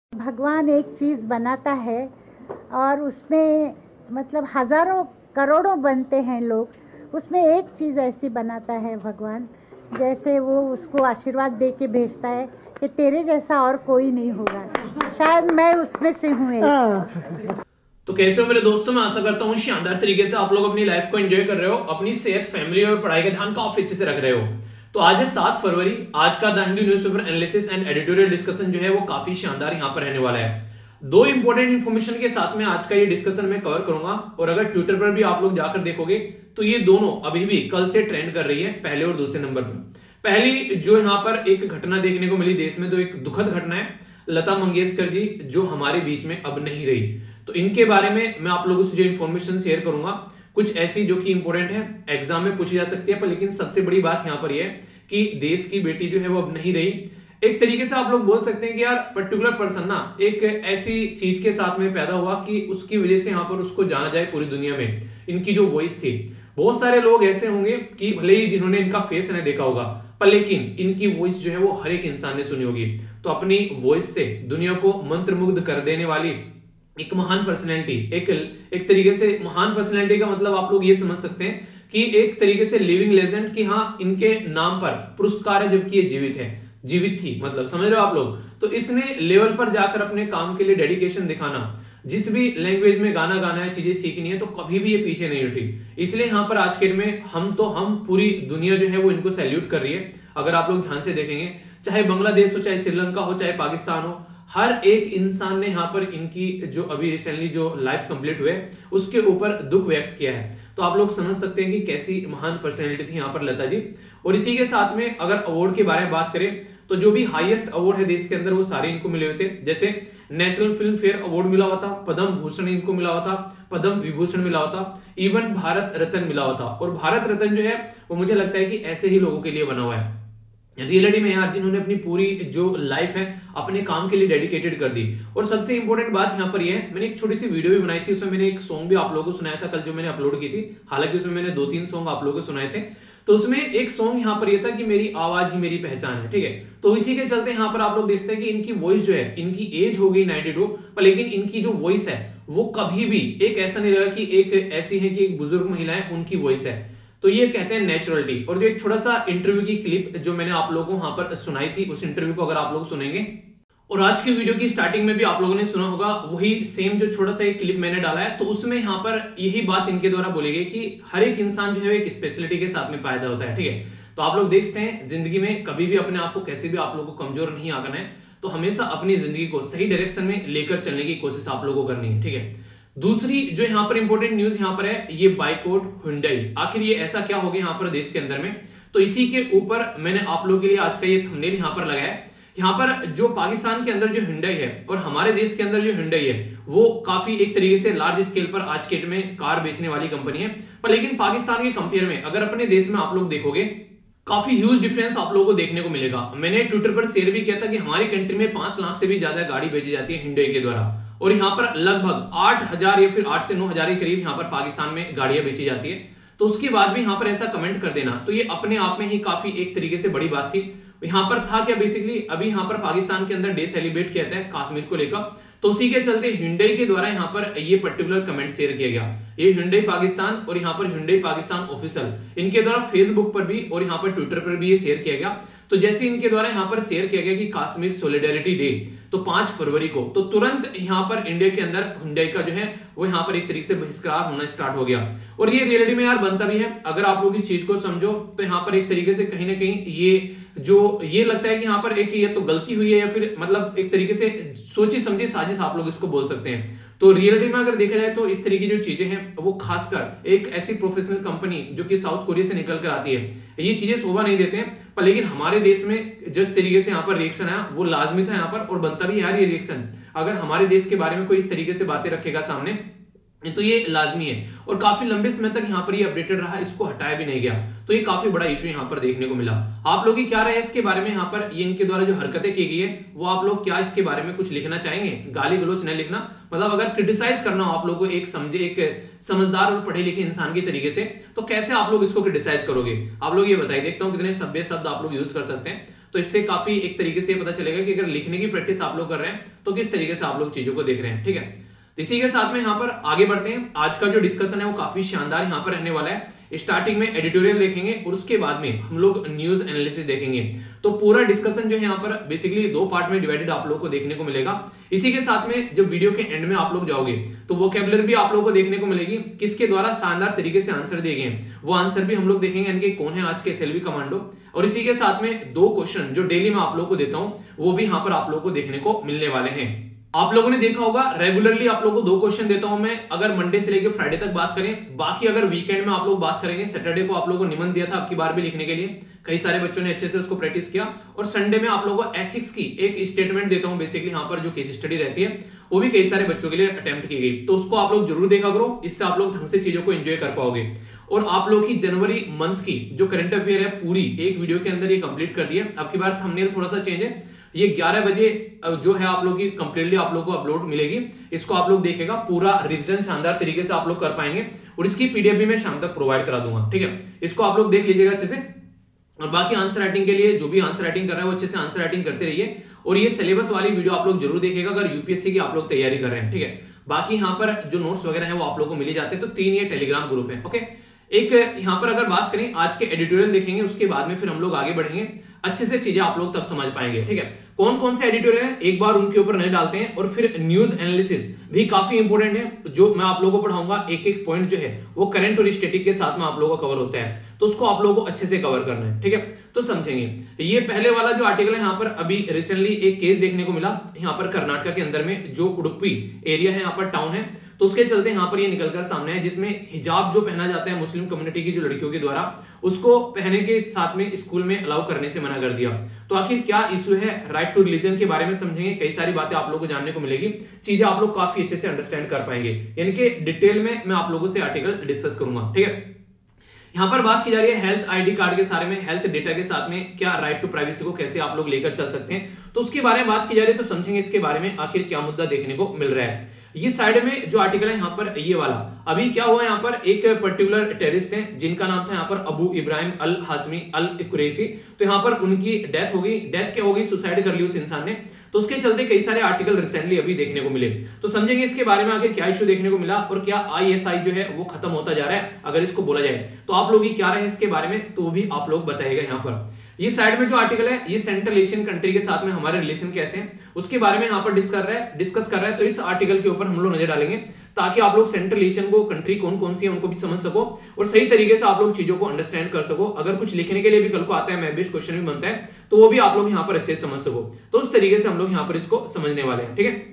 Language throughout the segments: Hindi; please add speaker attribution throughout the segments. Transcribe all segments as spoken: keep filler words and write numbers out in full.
Speaker 1: भगवान एक चीज़ बनाता है और उसमें मतलब हजारों करोड़ों बनते हैं लोग, उसमें एक चीज़ ऐसी बनाता है भगवान, जैसे वो उसको आशीर्वाद दे के भेजता है कि तेरे जैसा और कोई नहीं होगा। शायद मैं उसमें से हूँ एक।
Speaker 2: तो कैसे हो मेरे दोस्तों, मैं आशा करता हूँ शानदार तरीके से आप लोग अपनी लाइफ को एंजॉय कर रहे हो, अपनी सेहत, फैमिली और पढ़ाई का ध्यान काफी अच्छे से रख रहे हो। तो आज है सात फरवरी। आज का the Hindu newspaper analysis and editorial discussion जो है वो काफी शानदार यहाँ पर रहने वाला है। दो इंपॉर्टेंट इन्फॉर्मेशन के साथ में आज का ये डिस्कशन में कवर करूंगा, और अगर ट्विटर पर भी आप लोग जाकर देखोगे तो ये दोनों अभी भी कल से ट्रेंड कर रही है, पहले और दूसरे नंबर पर। पहली जो यहाँ पर एक घटना देखने को मिली देश में, तो एक दुखद घटना है, लता मंगेशकर जी जो हमारे बीच में अब नहीं रही। तो इनके बारे में मैं आप लोगों से जो इन्फॉर्मेशन शेयर करूंगा, कुछ ऐसी जो कि इंपॉर्टेंट है, एग्जाम में पूछी जा सकती है, पर लेकिन सबसे बड़ी बात यहां पर यह है कि देश की बेटी जो है वो अब नहीं रही। एक तरीके से आप लोग बोल सकते हैं कि यार पर्टिकुलर पर्सन ना एक ऐसी चीज के साथ में पैदा हुआ कि उसकी वजह से यहां पर उसको जाना जाए पूरी दुनिया में। इनकी जो वॉइस थी, बहुत सारे लोग ऐसे होंगे कि भले ही जिन्होंने इनका फेस नहीं देखा होगा, पर लेकिन इनकी वॉइस जो है वो हर एक इंसान ने सुनी होगी। तो अपनी वॉइस से दुनिया को मंत्रमुग्ध कर देने वाली एक महान पर्सनैलिटी, एक एक तरीके से महान पर्सनैलिटी का मतलब आप लोग ये समझ सकते हैं कि एक तरीके से लिविंग लेजेंड, कि हाँ इनके नाम पर पुरस्कार है जबकि ये जीवित है, जीवित थी, मतलब समझ रहे हो आप लोग। तो इसने लेवल पर जाकर अपने काम के लिए डेडिकेशन दिखाना, जिस भी लैंग्वेज में गाना गाना है, चीजें सीखनी है, तो कभी भी ये पीछे नहीं हटी। इसलिए यहाँ पर आज के में हम तो हम पूरी दुनिया जो है वो इनको सैल्यूट कर रही है। अगर आप लोग ध्यान से देखेंगे, चाहे बांग्लादेश हो, चाहे श्रीलंका हो, चाहे पाकिस्तान हो, हर एक इंसान ने यहाँ पर इनकी जो अभी रिसेंटली जो लाइफ कंप्लीट हुए उसके ऊपर दुख व्यक्त किया है। तो आप लोग समझ सकते हैं कि कैसी महान पर्सनैलिटी थी यहाँ पर लता जी। और इसी के साथ में अगर अवार्ड के बारे में बात करें तो जो भी हाईएस्ट अवार्ड है देश के अंदर वो सारे इनको मिले हुए थे। जैसे नेशनल फिल्म फेयर अवार्ड मिला हुआ था, पद्म भूषण इनको मिला हुआ था, पद्म विभूषण मिला हुआ था, इवन भारत रत्न मिला हुआ था। और भारत रत्न जो है वो मुझे लगता है कि ऐसे ही लोगों के लिए बना हुआ है रियलिटी में यार, जिन्होंने अपनी पूरी जो लाइफ है अपने काम के लिए डेडिकेटेड कर दी। और सबसे इंपॉर्टेंट बात यहाँ पर यह है, मैंने एक छोटी सी वीडियो भी बनाई थी, उसमें मैंने एक सॉन्ग भी आप लोगों को सुनाया था कल जो मैंने अपलोड की थी। हालांकि उसमें मैंने दो तीन सॉन्ग आप लोगों को सुनाए थे। तो उसमें एक सॉन्ग यहाँ पर यह था कि मेरी आवाज ही मेरी पहचान है, ठीक है। तो इसी के चलते यहाँ पर आप लोग देखते हैं कि इनकी वॉइस जो है, इनकी एज हो गई नाइनटी टू, पर लेकिन इनकी जो वॉइस है वो कभी भी एक ऐसा नहीं लगा कि एक ऐसी है कि एक बुजुर्ग महिला है उनकी वॉइस है। तो ये कहते हैं नेचुरलिटी। और जो एक छोटा सा इंटरव्यू की क्लिप जो मैंने आप लोगों को वहां पर सुनाई थी, उस इंटरव्यू को अगर आप लोग सुनेंगे, और आज की वीडियो की स्टार्टिंग में भी आप लोगों ने सुना होगा, वही सेम जो छोटा सा एक क्लिप मैंने डाला है, तो उसमें यहाँ पर यही बात इनके द्वारा बोली गई कि हर एक इंसान जो है एक स्पेशलिटी के साथ में पैदा होता है, ठीक है। तो आप लोग देखते हैं जिंदगी में कभी भी अपने आप को कैसे भी आप लोगों को कमजोर नहीं आना है, तो हमेशा अपनी जिंदगी को सही डायरेक्शन में लेकर चलने की कोशिश आप लोगों को करनी है, ठीक है। दूसरी जो यहाँ पर इंपॉर्टेंट न्यूज यहाँ पर है, ये बाइकॉट हुंडई। आखिर ये ऐसा क्या हो गया यहाँ पर देश के अंदर में, तो इसी के ऊपर मैंने आप लोगों के लिए आज का ये थंबनेल यहाँ पर लगाया है। यहाँ पर जो पाकिस्तान के अंदर जो हुंडई है और हमारे देश के अंदर जो हुंडई है वो काफी एक तरीके से लार्ज स्केल पर आज के डेट में कार बेचने वाली कंपनी है। पर लेकिन पाकिस्तान के कंपेयर में अगर अपने देश में आप लोग देखोगे, काफी ह्यूज डिफरेंस आप लोगों को देखने को मिलेगा। मैंने ट्विटर पर शेयर भी किया था कि हमारी कंट्री में पांच लाख से भी ज्यादा गाड़ी बेची जाती है हुंडई के द्वारा, और यहाँ पर लगभग आठ हजार या फिर आठ से नौ हजार के करीब यहाँ पर पाकिस्तान में गाड़ियां बेची जाती है। तो उसके बाद भी यहाँ पर ऐसा कमेंट कर देना, तो ये अपने आप में ही काफी एक तरीके से बड़ी बात थी। यहाँ पर था क्या, बेसिकली अभी यहाँ पर पाकिस्तान के अंदर डे सेलिब्रेट किया था कश्मीर को लेकर, तो उसी के चलते हुंडई के द्वारा यहाँ पर ये पर्टिकुलर कमेंट शेयर किया गया। ये हुंडई पाकिस्तान और यहाँ पर हुंडई पाकिस्तान ऑफिशियल, इनके द्वारा फेसबुक पर भी और यहाँ पर ट्विटर पर भी ये शेयर किया गया। तो जैसे इनके द्वारा यहाँ पर शेयर किया गया कि कश्मीर सोलिडेरिटी डे, तो पांच फरवरी को, तो तुरंत यहाँ पर इंडिया के अंदर हुंडई का जो है वो यहाँ पर एक तरीके से बहिष्कार होना स्टार्ट हो गया। और ये रियलिटी में यार बनता भी है। अगर आप लोग इस चीज को समझो तो यहाँ पर एक तरीके से कहीं ना कहीं ये जो ये लगता है कि यहाँ पर एक ये तो गलती हुई है, या फिर मतलब एक तरीके से सोची समझी साजिश आप लोग इसको बोल सकते हैं। तो रियलिटी में अगर देखा जाए तो इस तरीके की जो चीजें हैं वो खासकर एक ऐसी प्रोफेशनल कंपनी जो कि साउथ कोरिया से निकल कर आती है, ये चीजें शोभा नहीं देते हैं। पर लेकिन हमारे देश में जिस तरीके से यहाँ पर रिएक्शन आया वो लाजमी था यहाँ पर, और बनता भी यार ये रिएक्शन। अगर हमारे देश के बारे में कोई इस तरीके से बातें रखेगा सामने तो ये लाजमी है। और काफी लंबे समय तक यहाँ पर ये अपडेटेड रहा, इसको हटाया भी नहीं गया, तो ये काफी बड़ा इशू यहाँ पर देखने को मिला। आप लोग की क्या राय है इसके बारे में, यहाँ पर ये इनके द्वारा जो हरकतें की गई है वो आप लोग क्या इसके बारे में कुछ लिखना चाहेंगे? गाली गलौज नहीं लिखना, मतलब अगर क्रिटिसाइज करना हो आप लोगों को एक समझे एक समझदार और पढ़े लिखे इंसान के तरीके से, तो कैसे आप लोग इसको क्रिटिसाइज करोगे? आप लोग ये बताइए, देखता हूँ कितने सभ्य शब्द आप लोग यूज कर सकते हैं। तो इससे काफी एक तरीके से पता चलेगा कि अगर लिखने की प्रैक्टिस आप लोग कर रहे हैं तो किस तरीके से आप लोग चीजों को देख रहे हैं। ठीक है, इसी के साथ में यहाँ पर आगे बढ़ते हैं। आज का जो डिस्कशन है वो काफी शानदार यहाँ पर रहने वाला है। स्टार्टिंग में एडिटोरियल देखेंगे और उसके बाद में हम लोग न्यूज एनालिसिस देखेंगे। तो पूरा डिस्कशन जो है यहाँ पर बेसिकली दो पार्ट में डिवाइडेड आप लोग को देखने को मिलेगा। इसी के साथ में जब वीडियो के एंड में आप लोग जाओगे तो वोकैबुलरी भी आप लोग को देखने को मिलेगी, किसके द्वारा शानदार तरीके से आंसर दिए गए हैं वो आंसर भी हम लोग देखेंगे, यानी कि कौन है आज के एसएलवी कमांडो। और इसी के साथ में दो क्वेश्चन जो डेली मैं आप लोग को देता हूं वो भी यहाँ पर आप लोग को देखने को मिलने वाले हैं। आप लोगों ने देखा होगा रेगुलरली आप लोगों को दो क्वेश्चन देता हूं मैं, अगर मंडे से लेकर फ्राइडे तक बात करें। बाकी अगर वीकेंड में आप लोग बात करेंगे, सैटरडे को आप लोगों को निमंत्रण दिया था आपकी बार भी लिखने के लिए, कई सारे बच्चों ने अच्छे से उसको प्रैक्टिस किया। और संडे में आप लोगों को एथिक्स की एक स्टेटमेंट देता हूं, बेसिकली यहाँ पर जो केस स्टडी रहती है वो भी कई सारे बच्चों के लिए अटेम्प्ट की गई, तो उसको आप लोग जरूर देखा करो, इससे आप लोग ढंग से चीजों को एंजॉय कर पाओगे। और आप लोग की जनवरी मंथ की जो करंट अफेयर है पूरी एक वीडियो के अंदर ये कंप्लीट कर दिया। आपकी बार थंबनेल थोड़ा सा चेंज है, ये ग्यारह बजे जो है आप लोग की कंप्लीटली आप लोग को अपलोड मिलेगी, इसको आप लोग देखेगा, पूरा रिवीजन शानदार तरीके से आप लोग कर पाएंगे और इसकी पीडीएफ भी मैं शाम तक प्रोवाइड करा दूंगा। ठीक है, इसको आप लोग देख लीजिएगा अच्छे से। और बाकी आंसर राइटिंग के लिए जो भी आंसर राइटिंग कर रहा है वो अच्छे से आंसर राइटिंग करते रहिए। और ये सिलेबस वाली वीडियो आप लोग जरूर देखिएगा अगर यूपीएससी की आप लोग तैयारी कर रहे हैं। ठीक है, बाकी यहाँ पर जो नोट्स वगैरह है वो आप लोग को मिल जाते हैं। तो तीन ये टेलीग्राम ग्रुप है। ओके, एक यहाँ पर अगर बात करें आज के एडिटोरियल देखेंगे, उसके बाद में फिर हम लोग आगे बढ़ेंगे, अच्छे से चीजें आप लोग तब समझ पाएंगे। ठीक है, कौन कौन से एडिटोरियल है एक बार उनके ऊपर नजर डालते हैं। और फिर न्यूज एनालिसिस भी काफी इंपॉर्टेंट है, जो मैं आप लोगों को पढ़ाऊंगा, एक एक पॉइंट जो है वो करंट और स्टैटिक के साथ में आप लोगों को कवर होता है, तो उसको आप लोगों को अच्छे से कवर करना है। ठीक है, तो समझेंगे। ये पहले वाला जो आर्टिकल है, यहाँ पर अभी रिसेंटली एक केस देखने को मिला, यहाँ पर कर्नाटक के अंदर में जो उडुपी एरिया है, यहाँ पर टाउन है, तो उसके चलते यहाँ पर ये निकलकर सामने है, जिसमें हिजाब जो पहना जाता है मुस्लिम कम्युनिटी की जो लड़कियों के द्वारा, उसको पहने के साथ में स्कूल में अलाउ करने से मना कर दिया। तो आखिर क्या इशू है, राइट टू रिलीजन के बारे में समझेंगे, कई सारी बातें आप लोगों को जानने को मिलेगी, चीजें आप लोग काफी अच्छे से अंडरस्टैंड कर पाएंगे, यानी कि डिटेल में मैं आप लोगों से आर्टिकल डिस्कस करूंगा। ठीक है, यहाँ पर बात की जा रही है हेल्थ आईडी कार्ड के सारे में, हेल्थ डेटा के साथ में क्या राइट टू प्राइवेसी को कैसे आप लोग लेकर चल सकते हैं, तो उसके बारे में बात की जा रही है। तो समझेंगे इसके बारे में आखिर क्या मुद्दा देखने को मिल रहा है। ये साइड में जो आर्टिकल है यहाँ पर ये वाला, अभी क्या हुआ, यहाँ पर एक पर्टिकुलर टेररिस्ट है जिनका नाम था यहाँ पर अबू इब्राहिम अल हाशमी अल कुरैशी, तो यहाँ पर उनकी डेथ हो गई। डेथ क्या हो गई, सुसाइड कर ली उस इंसान ने, तो उसके चलते कई सारे आर्टिकल रिसेंटली अभी देखने को मिले। तो समझेंगे इसके बारे में आखिर क्या इशू देखने को मिला और क्या आईएसआई जो है वो खत्म होता जा रहा है, अगर इसको बोला जाए तो आप लोग ही क्या रहे इसके बारे में, तो वो भी आप लोग बताइएगा। यहाँ पर ये साइड में जो आर्टिकल है ये सेंट्रल एशियन कंट्री के साथ में हमारे रिलेशन कैसे हैं उसके बारे में यहाँ पर डिस्कस कर रहा है डिस्कस कर रहा है तो इस आर्टिकल के ऊपर हम लोग नजर डालेंगे, ताकि आप लोग सेंट्रल एशियन को कंट्री कौन कौन सी है उनको भी समझ सको और सही तरीके से आप लोग चीजों को अंडरस्टैंड कर सको। अगर कुछ लिखने के लिए भी कल को आता है, मैं भी क्वेश्चन भी बनता है, तो वो भी आप लोग यहाँ पर अच्छे से समझ सको। तो उस तरीके से हम लोग यहाँ पर इसको समझने वाले हैं। ठीक है,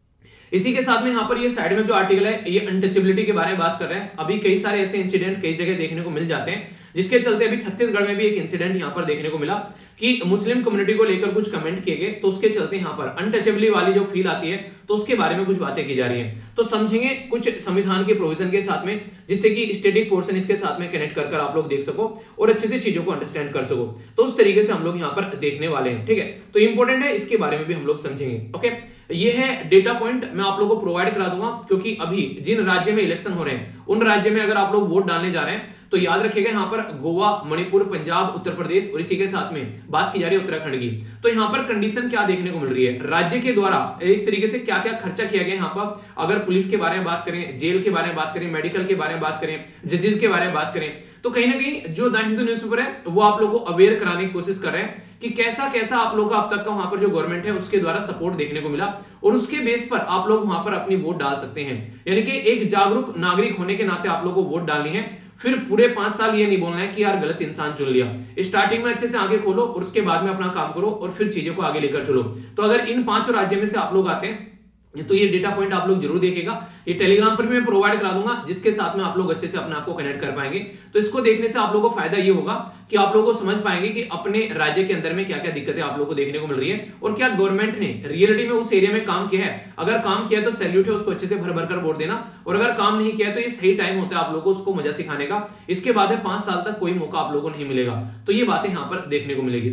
Speaker 2: इसी के साथ में यहाँ पर ये साइड में जो आर्टिकल है ये अनटचेबिलिटी के बारे में बात कर रहे हैं। अभी कई सारे ऐसे इंसिडेंट कई जगह देखने को मिल जाते हैं, जिसके चलते अभी छत्तीसगढ़ में भी एक इंसिडेंट यहाँ पर देखने को मिला कि मुस्लिम कम्युनिटी को लेकर कुछ कमेंट किए गए, तो उसके चलते यहाँ पर अनटचेबिलिटी वाली जो फील आती है तो उसके बारे में कुछ बातें की जा रही हैं। तो समझेंगे कुछ संविधान के प्रोविजन के साथ में, जिससे कि स्टैटिक पोर्शन इसके साथ में कनेक्ट कर कर आप लोग देख सको और अच्छे से चीजों को अंडरस्टैंड कर सको। तो उस तरीके से हम लोग यहाँ पर देखने वाले हैं। ठीक है, तो इंपॉर्टेंट है, इसके बारे में भी हम लोग समझेंगे। ओके, ये है डेटा पॉइंट, मैं आप लोगों को प्रोवाइड करा दूंगा, क्योंकि अभी जिन राज्य में इलेक्शन हो रहे हैं उन राज्य में अगर आप लोग वोट डालने जा रहे हैं तो याद रखिएगा यहाँ पर गोवा, मणिपुर, पंजाब, उत्तर प्रदेश और इसी के साथ में बात की जा रही है उत्तराखंड की। तो यहाँ पर कंडीशन क्या देखने को मिल रही है, राज्य के द्वारा एक तरीके से क्या क्या खर्चा किया गया यहाँ पर। अगर पुलिस के बारे में बात करें, जेल के बारे में बात करें, मेडिकल के बारे में बात करें, जजेस के बारे में बात करें, तो कहीं ना कहीं जो द हिंदू न्यूज़पेपर है वो आप लोगों को अवेयर कराने की कोशिश कर रहे हैं कि कैसा कैसा आप लोग का अब तक का वहां पर जो गवर्नमेंट है उसके द्वारा सपोर्ट देखने को मिला और उसके बेस पर आप लोग वहां पर अपनी वोट डाल सकते हैं। यानी कि एक जागरूक नागरिक होने के नाते आप लोग को वोट डालनी है। फिर पूरे पांच साल ये नहीं बोलना है कि यार गलत इंसान चुन लिया। स्टार्टिंग में अच्छे से आगे खोलो और उसके बाद में अपना काम करो और फिर चीजों को आगे लेकर चलो। तो अगर इन पांचों राज्यों में से आप लोग आते हैं तो ये डेटा पॉइंट आप लोग जरूर देखेगा, ये टेलीग्राम पर भी मैं प्रोवाइड करा दूंगा, जिसके साथ में आप लोग अच्छे से अपने आप को कनेक्ट कर पाएंगे। तो इसको देखने से आप लोगों को फायदा ये होगा कि आप लोगों को समझ पाएंगे कि अपने राज्य के अंदर में क्या क्या दिक्कतें आप लोगों को देखने को मिल रही है और क्या गवर्नमेंट ने रियलिटी में उस एरिया में काम किया है। अगर काम किया तो सैल्यूट है, उसको अच्छे से भर भर कर वोट देना, और अगर काम नहीं किया तो ये सही टाइम होता है आप लोगों को उसको मजा सिखाने का। इसके बाद में पांच साल तक कोई मौका आप लोगों को नहीं मिलेगा। तो ये बातें यहाँ पर देखने को मिलेगी। ठीक है,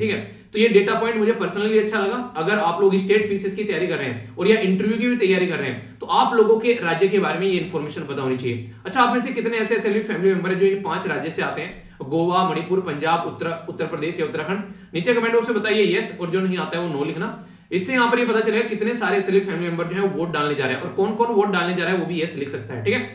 Speaker 2: तो ये डेटा पॉइंट मुझे पर्सनली अच्छा लगा। अगर आप लोग स्टेट पीसीएस की तैयारी कर रहे हैं और या इंटरव्यू की भी तैयारी कर रहे हैं तो आप लोगों के राज्य के बारे में ये इन्फॉर्मेशन पता होनी चाहिए। अच्छा, आप में से कितने ऐसे एसएलवी फैमिली मेंबर है जो इन पांच राज्य से आते हैं, गोवा, मणिपुर, पंजाब, उत्तर उत्तर प्रदेश या उत्तराखंड? नीचे कमेंट बॉक्स में बताइए यस, और जो नहीं आता है वो नो लिखना। इससे यहाँ पर ये पता चलेगा कितने सारे एसएलवी फैमिली मेंबर जो है वोट डालने जा रहे हैं, और कौन कौन वोट डालने जा रहा है वो भी यस लिख सकता है। ठीक है,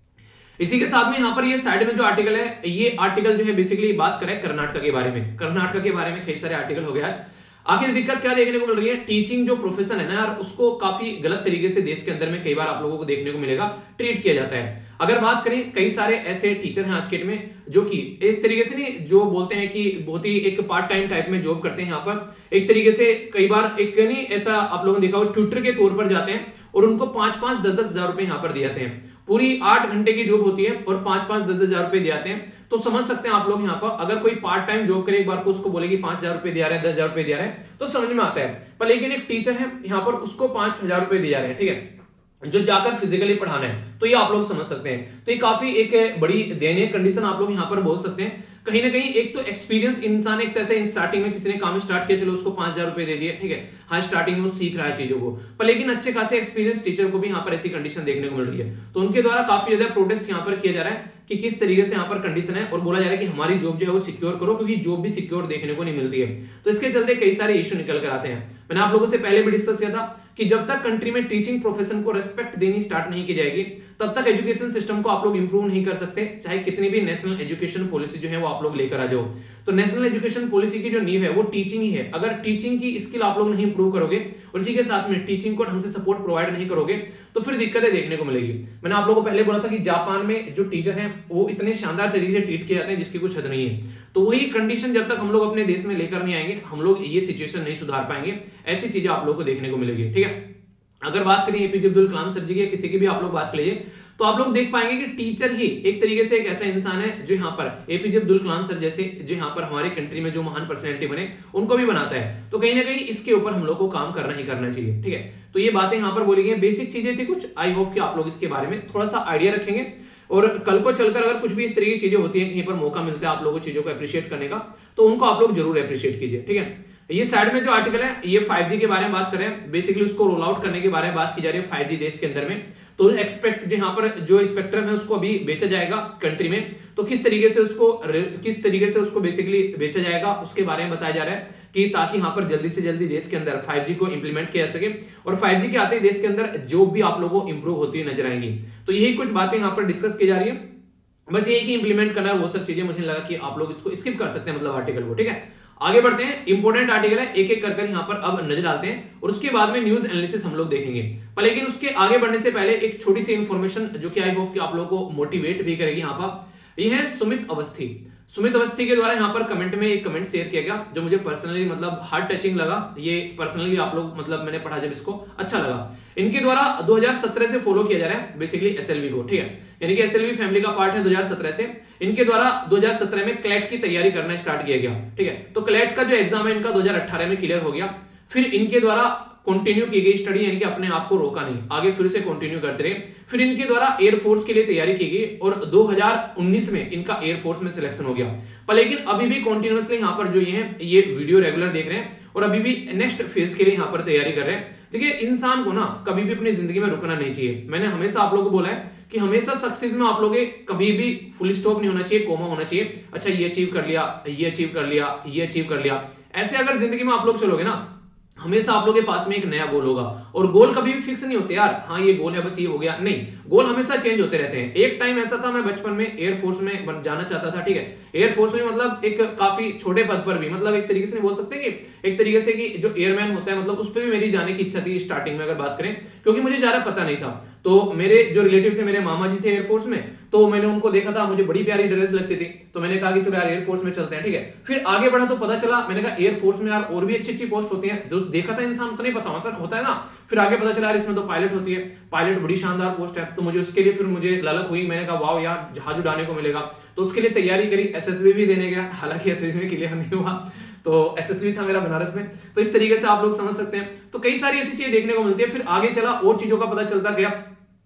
Speaker 2: इसी के साथ में यहाँ पर ये साइड में जो आर्टिकल है, ये आर्टिकल जो है बेसिकली बात करें कर्नाटक के बारे में। कर्नाटक के बारे में कई सारे आर्टिकल हो गए आज। आखिर दिक्कत क्या देखने को मिल रही है, टीचिंग जो प्रोफेशन है ना यार, उसको काफी गलत तरीके से देश के अंदर में कई बार आप लोगों को देखने को मिलेगा ट्रीट किया जाता है। अगर बात करें, कई सारे ऐसे टीचर हैं आज के डेट में जो कि एक तरीके से नहीं, जो बोलते हैं कि बहुत ही एक पार्ट टाइम टाइप में जॉब करते हैं यहाँ पर। एक तरीके से कई बार एक नहीं ऐसा आप लोगों ने देखा हो, ट्यूटर के तौर पर जाते हैं और उनको पांच पांच दस दस हजार रुपए यहाँ पर दिए जाते हैं। पूरी आठ घंटे की जॉब होती है और पांच पांच दस दस हजार रुपए दिए जाते हैं। तो समझ सकते हैं आप लोग यहाँ पर, अगर कोई पार्ट टाइम जॉब करे, एक बार को उसको बोलेगी पांच हजार रुपए दिया रहे हैं, दस हजार रुपए दिया रहे हैं, तो समझ में आता है। पर लेकिन एक टीचर है यहाँ पर, उसको पांच हजार रुपए दिया रहे हैं, ठीक है, जो जाकर फिजिकली पढ़ाना है, तो ये आप लोग समझ सकते हैं। तो ये काफी एक बड़ी दयनीय कंडीशन आप लोग यहाँ पर बोल सकते हैं। कहीं ना कहीं एक तो एक्सपीरियंस इंसान, एक तरह से स्टार्टिंग में किसी ने काम स्टार्ट किया, चलो उसको पांच हजार रुपए दे दिए, ठीक है, हाँ स्टार्टिंग में वो सीख रहा है चीजों को, पर लेकिन अच्छे खासे एक्सपीरियंस टीचर को भी यहाँ पर ऐसी कंडीशन देखने को मिल रही है। तो उनके द्वारा काफी ज्यादा प्रोटेस्ट यहाँ पर किया जा रहा है कि किस तरीके से यहाँ पर कंडीशन है, और बोला जा रहा है कि हमारी जॉब जो है वो सिक्योर करो, क्योंकि जॉब भी सिक्योर देखने को नहीं मिलती है। तो इसके चलते कई सारे इश्यू निकल कर आते हैं। मैंने आप लोगों से पहले भी डिस्कस किया था कि जब तक कंट्री में टीचिंग प्रोफेशन को रेस्पेक्ट देनी स्टार्ट नहीं की जाएगी, तब तक एजुकेशन सिस्टम को आप लोग इंप्रूव नहीं कर सकते, चाहे कितनी भी नेशनल एजुकेशन पॉलिसी जो है वो आप लोग लेकर आ जाओ। तो नेशनल एजुकेशन पॉलिसी की जो नींव है वो टीचिंग ही है। अगर टीचिंग की स्किल आप लोग नहीं इंप्रूव करोगे और इसी के साथ में टीचिंग को ढंग से सपोर्ट प्रोवाइड नहीं करोगे, तो फिर दिक्कतें देखने को मिलेगी। मैंने आप लोगों को पहले बोला था कि जापान में जो टीचर हैं वो इतने शानदार तरीके से ट्रीट किए जाते हैं जिसकी कुछ हद नहीं है। तो वही कंडीशन जब तक हम लोग अपने देश में लेकर नहीं आएंगे, हम लोग ये सिचुएशन नहीं सुधार पाएंगे। ऐसी चीजें आप लोगों को देखने को मिलेगी, ठीक है। अगर बात करें एपीजे अब्दुल कलाम सर जी की, किसी की भी आप लोग बात कर लीजिए, तो आप लोग देख पाएंगे कि टीचर ही एक तरीके से एक ऐसा इंसान है जो यहाँ पर एपीजे अब्दुल कलाम सर जैसे जो यहाँ पर हमारे कंट्री में जो महान पर्सनैलिटी बने उनको भी बनाता है। तो कहीं ना कहीं इसके ऊपर हम लोग को काम करना ही करना चाहिए, ठीक है। तो ये बातें यहाँ पर बोली गई, बेसिक चीजें थी कुछ। आई होप कि आप लोग इसके बारे में थोड़ा सा आइडिया रखेंगे, और कल को चलकर अगर कुछ भी इस तरीके की चीजें होती है, कहीं पर मौका मिलता है आप लोगों को चीजों को अप्रिशिएट करने का, तो उनको आप लोग जरूर अप्रिशिएट कीजिए, ठीक है। ये साइड में जो आर्टिकल है ये फाइव जी के बारे में बात करें, बेसिकली उसको रोल आउट करने के बारे में बात की जा रही है फाइव जी देश के अंदर में। तो एक्सपेक्ट जो यहाँ पर जो स्पेक्ट्रम है उसको अभी बेचा जाएगा कंट्री में, तो किस तरीके से उसको किस तरीके से उसको बेसिकली बेचा जाएगा उसके बारे में बताया जा रहा है, कि ताकि यहाँ पर जल्दी से जल्दी देश के अंदर फाइव जी को इंप्लीमेंट किया जा सके, और फाइव जी के आते ही देश के अंदर जॉब भी आप लोगों को इंप्रूव होती हुई नजर आएंगी। तो यही कुछ बातें यहाँ पर डिस्कस की जा रही है, बस यही कि इंप्लीमेंट करना है वो सब चीजें। मुझे लगा कि आप लोग इसको स्किप कर सकते हैं, मतलब आर्टिकल को, ठीक है। आगे बढ़ते हैं, इंपॉर्टेंट आर्टिकल है, एक एक कर कर यहाँ पर अब नजर डालते हैं, और उसके बाद में न्यूज एनालिसिस हम लोग देखेंगे। पर लेकिन उसके आगे बढ़ने से पहले एक छोटी सी इंफॉर्मेशन जो कि आई होप कि आप लोगों को मोटिवेट भी करेगी यहाँ पर, यह है सुमित अवस्थी। सुमित अवस्थी के द्वारा यहाँ पर कमेंट में एक कमेंट शेयर किया गया जो मुझे पर्सनली मतलब हार्ट टचिंग लगा। ये पर्सनली आप लोग मतलब मैंने पढ़ा जब इसको अच्छा लगा। इनके द्वारा दो हज़ार सत्रह से फॉलो किया जा रहा है बेसिकली एसएलवी को, ठीक है, यानी कि एसएलवी फैमिली का पार्ट है दो हज़ार सत्रह से। इनके द्वारा दो हज़ार सत्रह में क्लैट की तैयारी करना स्टार्ट किया गया, ठीक है। तो क्लैट का जो एग्जाम है इनका दो हज़ार अठारह में क्लियर हो गया। फिर इनके द्वारा कंटिन्यू की गई स्टडी, यानी कि अपने आप को रोका नहीं, आगे फिर से कंटिन्यू करते रहे। फिर इनके द्वारा एयरफोर्स के लिए तैयारी की गई और दो हज़ार उन्नीस में इनका एयरफोर्स में सिलेक्शन हो गया। पर लेकिन अभी भी कंटिन्यूअसली यहाँ पर जो ये है ये वीडियो रेगुलर देख रहे हैं और अभी भी नेक्स्ट फेज के लिए यहाँ पर तैयारी कर रहे हैं। देखिए, इंसान को ना कभी भी अपनी जिंदगी में रुकना नहीं चाहिए। मैंने हमेशा आप लोगों को बोला है कि हमेशा सक्सेस में आप लोग कभी भी फुल स्टॉप नहीं होना चाहिए, कोमा होना चाहिए। अच्छा, ये अचीव कर लिया, ये अचीव कर लिया, ये अचीव कर लिया, ऐसे अगर जिंदगी में आप लोग चलोगे ना, हमेशा आप लोगों के पास में एक नया गोल होगा। और गोल कभी भी फिक्स नहीं होते यार, हाँ ये गोल है बस ये हो गया, नहीं, गोल हमेशा चेंज होते रहते हैं। एक टाइम ऐसा था, मैं बचपन में एयरफोर्स में बन जाना चाहता था, ठीक है, एयरफोर्स में मतलब एक काफी छोटे पद पर भी, मतलब एक तरीके से बोल सकते हैं कि एक तरीके से कि जो एयरमैन होता है मतलब उस पर भी मेरी जाने की इच्छा थी स्टार्टिंग में अगर बात करें, क्योंकि मुझे ज्यादा पता नहीं था। तो मेरे जो रिलेटिव थे, मेरे मामा जी थे एयरफोर्स में, तो मैंने उनको देखा था, मुझे बड़ी प्यारी ड्रेस लगती थी, तो मैंने कहा कि चलो यार एयरफोर्स में चलते हैं, ठीक है। फिर आगे बढ़ा तो पता चला, मैंने कहा एयरफोर्स में यार और भी अच्छी अच्छी पोस्ट होती है, जो देखा था इंसान उतना ही पता होता होता है ना। फिर आगे पता चला यार इसमें तो पायलट होती है, पायलट बड़ी शानदार पोस्ट है, तो मुझे उसके लिए फिर मुझे ललक हुई। मैंने कहा वाह यार जहाज उड़ाने को मिलेगा, तो उसके लिए तैयारी करी, एसएसबी भी देने गया, हालांकि एसएसबी में क्लियर नहीं हुआ, तो एसएसबी था मेरा बनारस में। तो इस तरीके से आप लोग समझ सकते हैं। तो कई सारी ऐसी चीजें देखने को मिलती है। फिर आगे चला और चीजों का पता चलता गया।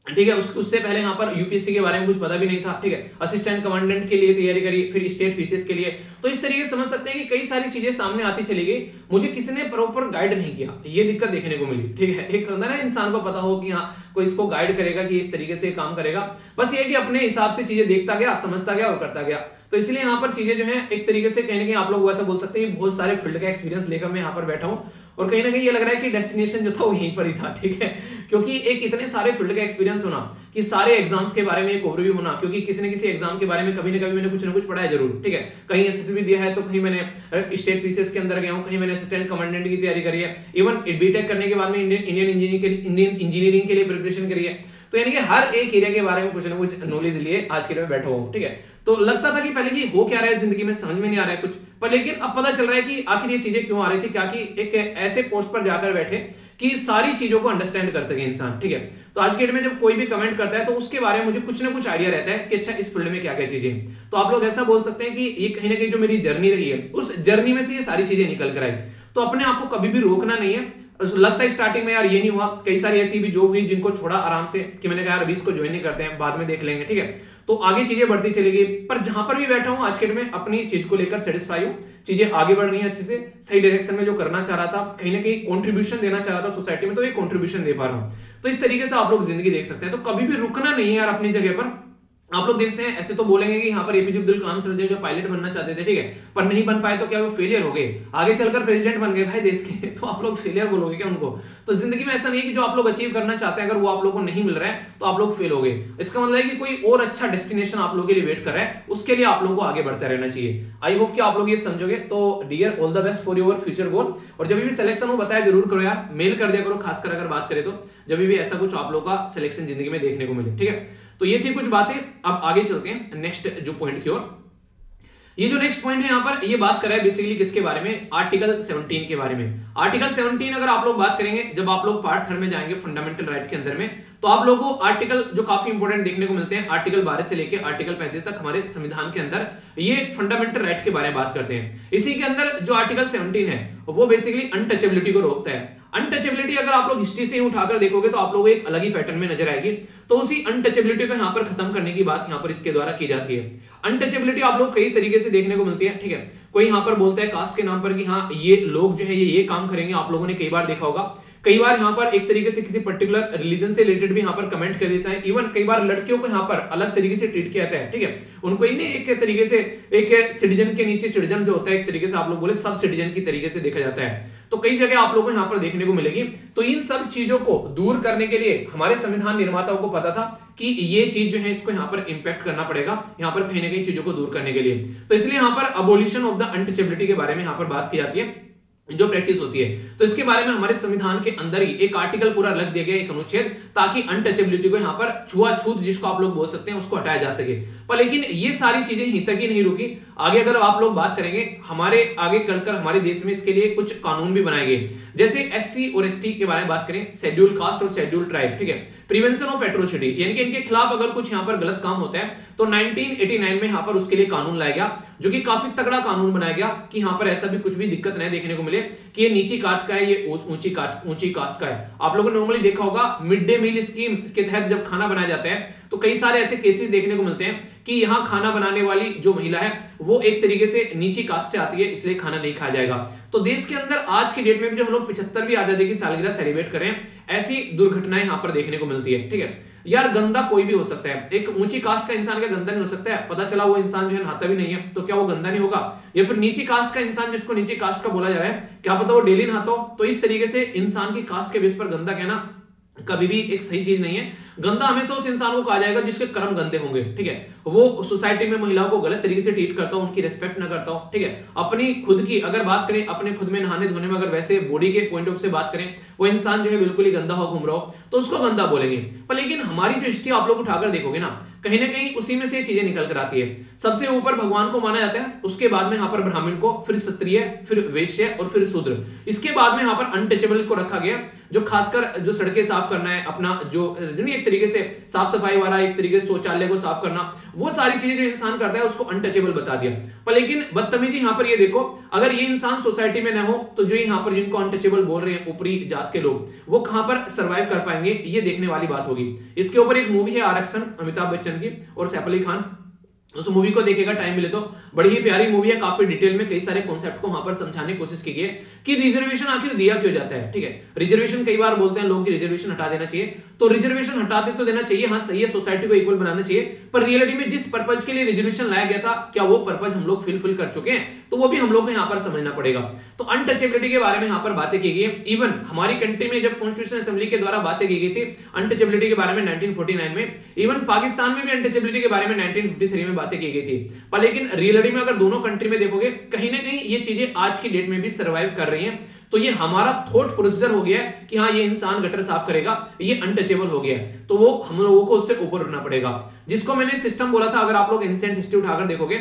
Speaker 2: ठीक है। उस, उससे पहले यहाँ पर यूपीएससी के बारे में कुछ पता भी नहीं था, ठीक है। असिस्टेंट कमांडेंट के लिए तैयारी करी, फिर स्टेट पीसीएस के लिए। तो इस तरीके से समझ सकते हैं कि कई सारी चीजें सामने आती चली गई, मुझे किसी ने प्रॉपर गाइड नहीं किया, ये दिक्कत देखने को मिली, ठीक है। एक होता है ना इंसान को पता हो कि हाँ कोई इसको गाइड करेगा कि इस तरीके से काम करेगा, बस ये कि अपने हिसाब से चीजें देखता गया, समझता गया और करता गया। तो इसलिए यहाँ पर चीजें जो है एक तरीके से कहीं ना कहीं आप लोग वैसा बोल सकते हैं बहुत सारे फील्ड का एक्सपीरियंस लेकर मैं यहाँ पर बैठा हूँ, और कहीं ना कहीं ये लग रहा है कि डेस्टिनेशन जो था वो यहीं पर ही था, ठीक है। क्योंकि एक इतने सारे फील्ड का एक्सपीरियंस होना, कि सारे एग्जाम्स के बारे में एक ओवरव्यू होना, क्योंकि किसी न किसी एग्जाम के बारे में कभी ना कभी मैंने कुछ ना कुछ पढ़ा है जरूर, ठीक है। कहीं एसएसबी दिया है तो कहीं मैंने स्टेट पीसीएस के अंदर गया हूं, कहीं मैंने असिस्टेंट कमांडेंट की तैयारी करी है, इवन बीटेक करने के बाद में इंडियन इंजीनियरिंग के इंडियन इंजीनियरिंग के लिए प्रिपरेशन करी है। तो यानी कि हर एक एरिया के बारे में कुछ ना कुछ नॉलेज लिए आज के लिए मैं बैठा हूं, ठीक है। तो लगता था कि पहले कि हो क्या रहा है जिंदगी में, समझ में नहीं आ रहा है कुछ, पर लेकिन अब पता चल रहा है कि आखिर ये चीजें क्यों आ रही थी, क्या कि एक ऐसे पोस्ट पर जाकर बैठे कि सारी चीजों को अंडरस्टैंड कर सके इंसान, ठीक है। तो आज के डेट में जब कोई भी कमेंट करता है तो उसके बारे में मुझे कुछ ना कुछ आइडिया रहता है कि अच्छा इस फील्ड में क्या क्या चीजें। तो आप लोग ऐसा बोल सकते हैं कि ये कहीं ना कहीं जो मेरी जर्नी रही है, उस जर्नी में से ये सारी चीजें निकल कर आई। तो अपने आप को कभी भी रोकना नहीं है। लगता है स्टार्टिंग में यार ये नहीं हुआ, कई सारी ऐसी भी जॉब हुई जिनको छोड़ा आराम से, कि मैंने कहा यार अभी इसको ज्वाइन नहीं करते हैं, बाद में देख लेंगे, ठीक है। तो आगे चीजें बढ़ती चली गई, पर जहां पर भी बैठा हूं आज के डेट में अपनी चीज को लेकर सेटिस्फाई हूं, चीजें आगे बढ़ रही हैं अच्छे से, सही डायरेक्शन में जो करना चाह रहा था, कहीं ना कहीं कंट्रीब्यूशन देना चाह रहा था सोसाइटी में, तो ये कंट्रीब्यूशन दे पा रहा हूं। तो इस तरीके से आप लोग जिंदगी देख सकते हैं। तो कभी भी रुकना नहीं है यार अपनी जगह पर। आप लोग देखते हैं ऐसे तो बोलेंगे कि यहाँ पर एपीजे अब्दुल कलाम सर जो पायलट बनना चाहते थे, ठीक है, पर नहीं बन पाए तो क्या वो फेलियर हो गए, आगे चलकर प्रेसिडेंट बन गए भाई देश के, तो आप लोग फेलियर बोलोगे क्या उनको? तो जिंदगी में ऐसा नहीं है कि जो आप लोग अचीव करना चाहते हैं अगर वो आप लोगों को नहीं मिल रहा है तो आप लोग फेल हो गए। इसका मतलब है कि कोई और अच्छा डेस्टिनेशन आप लोगों के लिए वेट कर रहा है, उसके लिए आप लोगों को आगे बढ़ते रहना चाहिए। आई होप कि आप लोग ये समझोगे। तो dear all the best for your future goal. और जब भी सिलेक्शन हो बताया जरूर करो यार, मेल कर दिया करो, खासकर अगर बात करें तो जब भी ऐसा कुछ आप लोगों का सिलेक्शन जिंदगी में देखने को मिले, ठीक है। तो ये थी कुछ बातें। अब आगे चलते हैं नेक्स्ट जो पॉइंट की ओर। ये जो नेक्स्ट पॉइंट है यहाँ पर ये बात कर रहा है बेसिकली किसके बारे में, आर्टिकल सेवनटीन के बारे में। आर्टिकल सेवनटीन अगर आप लोग बात करेंगे, जब आप लोग पार्ट थर्ड में जाएंगे फंडामेंटल राइट के अंदर में, तो आप लोगों को आर्टिकल जो काफी इंपॉर्टेंट देखने को मिलते हैं, आर्टिकल बारह से लेकर आर्टिकल पैंतीस तक हमारे संविधान के अंदर ये फंडामेंटल राइट के बारे में बात करते हैं। इसी के अंदर जो आर्टिकल सेवनटीन है वो बेसिकली अनटचेबिलिटी को रोकता है। अनटचेबिलिटी अगर आप लोग हिस्ट्री से ही उठाकर देखोगे तो आप लोगों को एक अलग ही पैटर्न में नजर आएगी। तो उसी अनटचेबिलिटी को यहाँ पर खत्म करने की बात यहाँ पर इसके द्वारा की जाती है। अनटचेबिलिटी आप लोग कई तरीके से देखने को मिलती है, ठीक है। कोई यहाँ पर बोलता है कास्ट के नाम पर कि हाँ ये लोग जो है ये ये काम करेंगे, आप लोगों ने कई बार देखा होगा। कई बार यहाँ पर एक तरीके से किसी पर्टिकुलर रिलीजन से रिलेटेड भी यहाँ पर कमेंट कर देता है। इवन कई बार लड़कियों को यहाँ पर अलग तरीके से ट्रीट किया जाता है, ठीक है। उनको ही नहीं एक तरीके से एक सिटीजन के नीचे सिटीजन जो होता है एक तरीके से आप लोग बोले सब सिटीजन की तरीके से देखा जाता है। तो कई जगह आप लोगों को यहाँ पर देखने को मिलेगी। तो इन सब चीजों को दूर करने के लिए हमारे संविधान निर्माताओं को पता था कि ये चीज जो है इसको यहाँ पर इंपैक्ट करना पड़ेगा, यहाँ पर कहीं ना कहीं चीजों को दूर करने के लिए। तो इसलिए यहाँ पर अबोलिशन ऑफ द अनटचेबिलिटी के बारे में यहाँ पर बात की जाती है, जो प्रैक्टिस होती है। तो इसके बारे में हमारे संविधान के अंदर ही एक आर्टिकल पूरा रख दिया गया, एक अनुच्छेद, ताकि अनटचेबिलिटी को यहाँ पर छुआछूत जिसको आप लोग बोल सकते हैं उसको हटाया जा सके। पर लेकिन ये सारी चीजें यहीं तक ही नहीं रुकी। आगे अगर आप लोग बात करेंगे हमारे आगे चलकर हमारे देश में इसके लिए कुछ कानून भी बनाए गए, जैसे एससी और एसटी के बारे में बात करें, शेड्यूल कास्ट और शेड्यूल ट्राइब, ठीक है। प्रिवेंशन ऑफ एट्रोसिटी, यानी कि इनके खिलाफ अगर कुछ यहाँ पर गलत काम होता है तो नाइनटीन एटी नाइन में यहाँ पर उसके लिए कानून लाया गया, जो कि काफी तगड़ा कानून बनाया गया कि यहाँ पर ऐसा भी कुछ भी दिक्कत नहीं देखने को मिले कि ये नीची कास्ट का है, ये ऊंची कास्ट ऊंची कास्ट का है। आप लोगों ने नॉर्मली देखा होगा मिड डे मील स्कीम के तहत जब खाना बनाया जाता है तो कई सारे ऐसे केसेस देखने को मिलते हैं कि यहाँ खाना बनाने वाली जो महिला है वो एक तरीके से नीची कास्ट से आती है, इसलिए खाना नहीं खाया जाएगा। तो देश के अंदर आज की डेट में भी जो हम लोग पिछहत्तरवीं आजादी की सालगिरह सेलिब्रेट करें, ऐसी दुर्घटनाएं यहाँ पर देखने को मिलती है, ठीक है। यार गंदा कोई भी हो सकता है, एक ऊंची कास्ट का इंसान क्या गंदा नहीं हो सकता है? पता चला वो इंसान जो है नहाता भी नहीं है तो क्या वो गंदा नहीं होगा? या फिर नीची कास्ट का इंसान जिसको नीची कास्ट का बोला जा रहा है, क्या पता वो डेली नहाता हो? तो इस तरीके से इंसान की कास्ट के बेस पर गंदा कहना कभी भी एक सही चीज नहीं है। गंदा हमेशा उस इंसान को कहा जाएगा जिसके कर्म गंदे होंगे, ठीक है। वो सोसाइटी में महिलाओं को गलत तरीके से ट्रीट करता हो, उनकी रिस्पेक्ट ना करता हो, ठीक है। अपनी खुद की अगर बात करें, अपने खुद में नहाने धोने में अगर वैसे बॉडी के पॉइंट ऑफ से बात करें, वो इंसान जो है बिल्कुल ही गंदा हो घूम रहा हो तो उसको गंदा बोलेंगे। पर लेकिन हमारी जो हिस्ट्री आप लोग उठाकर देखोगे ना, कहीं ना कहीं उसी में से ये चीजें निकल कर आती है। सबसे ऊपर भगवान को माना जाता है, उसके बाद में यहाँ पर ब्राह्मण को, फिर क्षत्रिय, फिर वैश्य और फिर शूद्र। इसके बाद में यहाँ पर अनटचेबल को रखा गया, जो खासकर जो सड़कें साफ करना है, अपना जो एक तरीके से साफ सफाई वाला, एक तरीके से शौचालय को साफ करना, वो सारी चीजें जो इंसान करता है उसको अनटचेबल बता दिया। पर लेकिन बदतमीजी यहाँ पर ये देखो, अगर ये इंसान सोसाइटी में ना हो तो जो यहाँ पर जिनको अनटचेबल बोल रहे हैं ऊपरी जात के लोग, वो कहां पर सर्वाइव कर पाएंगे? पाएंगे, ये देखने वाली बात होगी। इसके ऊपर एक मूवी है आरक्षण, अमिताभ बच्चन की और सैफ अली खान, उस मूवी को देखेगा टाइम मिले तो। बड़ी ही प्यारी मूवी है, काफी डिटेल में कई सारे कॉन्सेप्ट को वहां पर समझाने की कोशिश की गई है कि रिजर्वेशन आखिर दिया क्यों जाता है। ठीक है, रिजर्वेशन कई बार बोलते हैं लोग कि रिजर्वेशन हटा देना चाहिए, तो रिजर्वेशन हटाते तो देना चाहिए, हाँ सही है, सोसाइटी को इक्वल बनाना चाहिए, पर रियलिटी में जिस पर्पज के लिए रिजर्वेशन लाया गया था, क्या वो पर्पज हम लोग फुलफिल कर चुके हैं, तो वो भी हम लोग को यहाँ पर समझना पड़ेगा। तो अनटचेबिलिटी के बारे में यहाँ पर बातें की गई है। इवन हमारी कंट्री में जब कॉन्स्टिट्यूशन असेंबली के द्वारा बातें की गई थी अनटचेबिलिटी के बारे में नाइनटीन फोर्टी नाइन में, इवन पाकिस्तान में भी अनटचेबिलिटी के बारे में नाइनटीन फिफ्टी थ्री में बातें की गई थी। पर लेकिन रियलिटी में अगर दोनों कंट्री में देखोगे, कहीं ना कहीं ये चीजें आज की डेट में भी सर्वाइव कर रही हैं। तो ये हमारा थॉट प्रोसीजर हो गया है कि हाँ ये इंसान गटर साफ करेगा, ये अनटचेबल हो गया है, तो वो हम लोगों को उससे ऊपर उठना पड़ेगा। जिसको मैंने सिस्टम बोला था, अगर आप लोग एंशिएंट हिस्ट्री उठाकर देखोगे